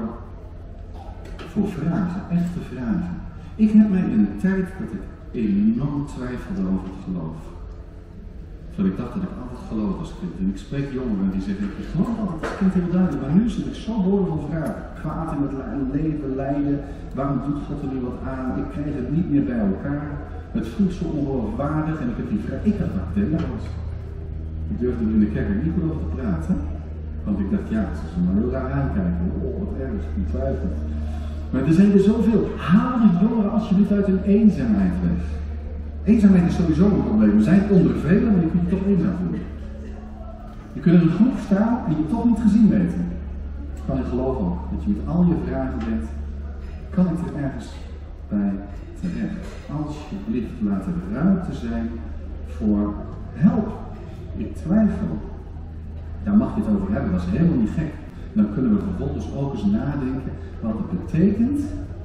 voor vragen, echte vragen. Ik heb mij in een tijd dat ik enorm twijfelde over het geloof. Terwijl ik dacht dat ik altijd geloofde als kind. En ik spreek jongeren die zeggen, ik geloof altijd als kind heel duidelijk, maar nu zit ik zo boordevol vragen. Kwaad in het leven, lijden, waarom doet God er nu wat aan? Ik krijg het niet meer bij elkaar. Het voedsel ongeloofwaardig en ik heb die vraag. Ik dacht dat ik het was. Ik durfde er in de kerk niet goed over te praten. Want ik dacht, ja, ze zullen me heel raar aankijken. Oh, wat erg, ik twijfel. Maar er zijn er zoveel. Haal die jongeren alsjeblieft uit hun eenzaamheid weg. Eenzaamheid is sowieso een probleem. We zijn onder velen, maar je kunt je toch eenzaam voelen. Je kunt in een groep staan en je toch niet gezien weten. Kan ik geloof ook. Dat je met al je vragen bent, kan ik er ergens bij terecht. Alsjeblieft, laat er ruimte zijn voor help. Ik twijfel. Daar mag je het over hebben, dat is helemaal niet gek. Dan kunnen we vervolgens ook eens nadenken wat het betekent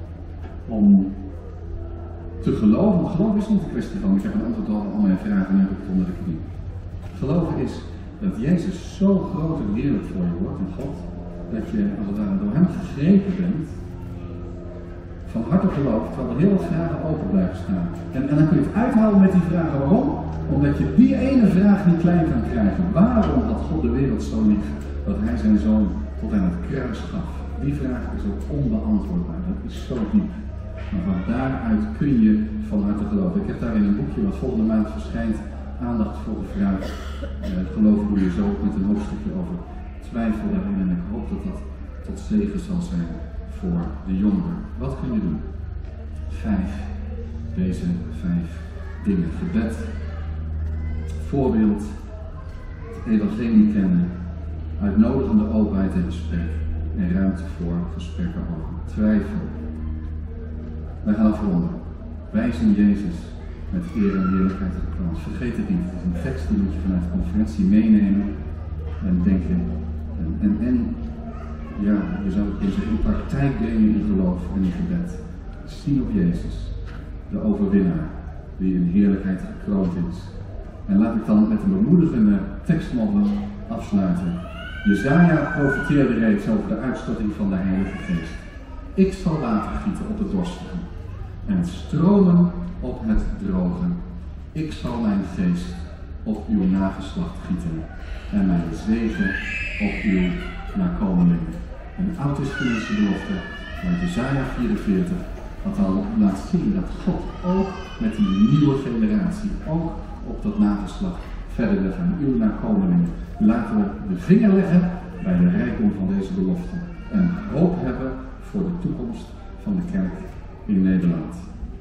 om te geloven. Want geloof is niet een kwestie van ik heb een antwoord op al mijn vragen en heb ik het onder de knie. Geloven is dat Jezus zo groot en heerlijk voor je wordt in God, dat je als het ware door hem gegrepen bent, van harte gelooft, terwijl er heel wat vragen open blijven staan. En dan kun je het uithouden met die vragen. Waarom? Omdat je die ene vraag niet klein kan krijgen. Waarom had God de wereld zo lief dat hij zijn zoon tot aan het kruis gaf? Die vraag is ook onbeantwoordbaar. Dat is zo diep. Maar van daaruit kun je van harte geloven. Ik heb daar in een boekje wat volgende maand verschijnt aandacht voor gevraagd. Geloof doe je zo met een hoofdstukje over twijfel daarin. En ik hoop dat dat tot zegen zal zijn voor de jongeren. Wat kun je doen? 5. Deze 5 dingen. Gebed. Voorbeeld. Het evangelie kennen. Uitnodigende openheid en gesprek. En ruimte voor gesprekken over twijfel. Wij gaan afronden. Wij zien Jezus met eer en heerlijkheid op de krans. Vergeet het niet. Het is een tekst die moet je vanuit de conferentie meenemen. En denken. En ja, je zou het kunnen zeggen, in praktijk brengen in geloof en in gebed. Zie op Jezus, de overwinnaar, die in heerlijkheid gekroond is. En laat ik dan met een bemoedigende tekstmoppen afsluiten. Jesaja profeteerde reeds over de uitstorting van de Heilige Geest. Ik zal water gieten op het dorstige en stromen op het droge. Ik zal mijn geest op uw nageslacht gieten en mijn zegen op uw nakomelingen. Een oud-testamentische belofte uit Jesaja 44, wat al laat zien dat God ook met die nieuwe generatie, ook op dat nageslacht verder wil gaan. Uw nakomelingen. Laten we de vinger leggen bij de rijkdom van deze belofte en hoop hebben voor de toekomst van de kerk in Nederland.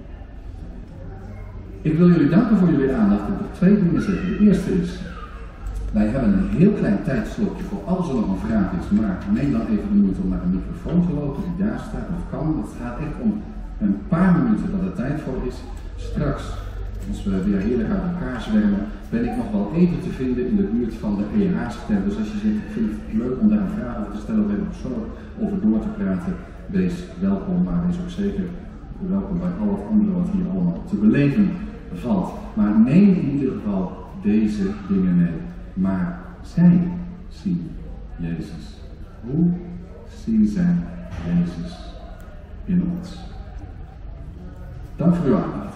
Ik wil jullie danken voor jullie aandacht en nog 2 dingen zeggen. De eerste is, wij hebben een heel klein tijdslotje voor als er nog een vraag is, maar neem dan even de moeite om naar een microfoon te lopen die daar staat. Dat kan, het gaat echt om een paar minuten dat er tijd voor is. Straks, als we weer heerlijk uit elkaar zwemmen, ben ik nog wel even te vinden in de buurt van de EH-stand. Dus als je zegt, ik vind het leuk om daar een vraag over te stellen of even persoonlijk over door te praten, wees welkom, maar wees ook zeker welkom bij al het andere wat hier allemaal te beleven valt. Maar neem in ieder geval deze dingen mee. Maar zij zien Jezus. Hoe zien zij Jezus in ons? Dank voor uw aandacht.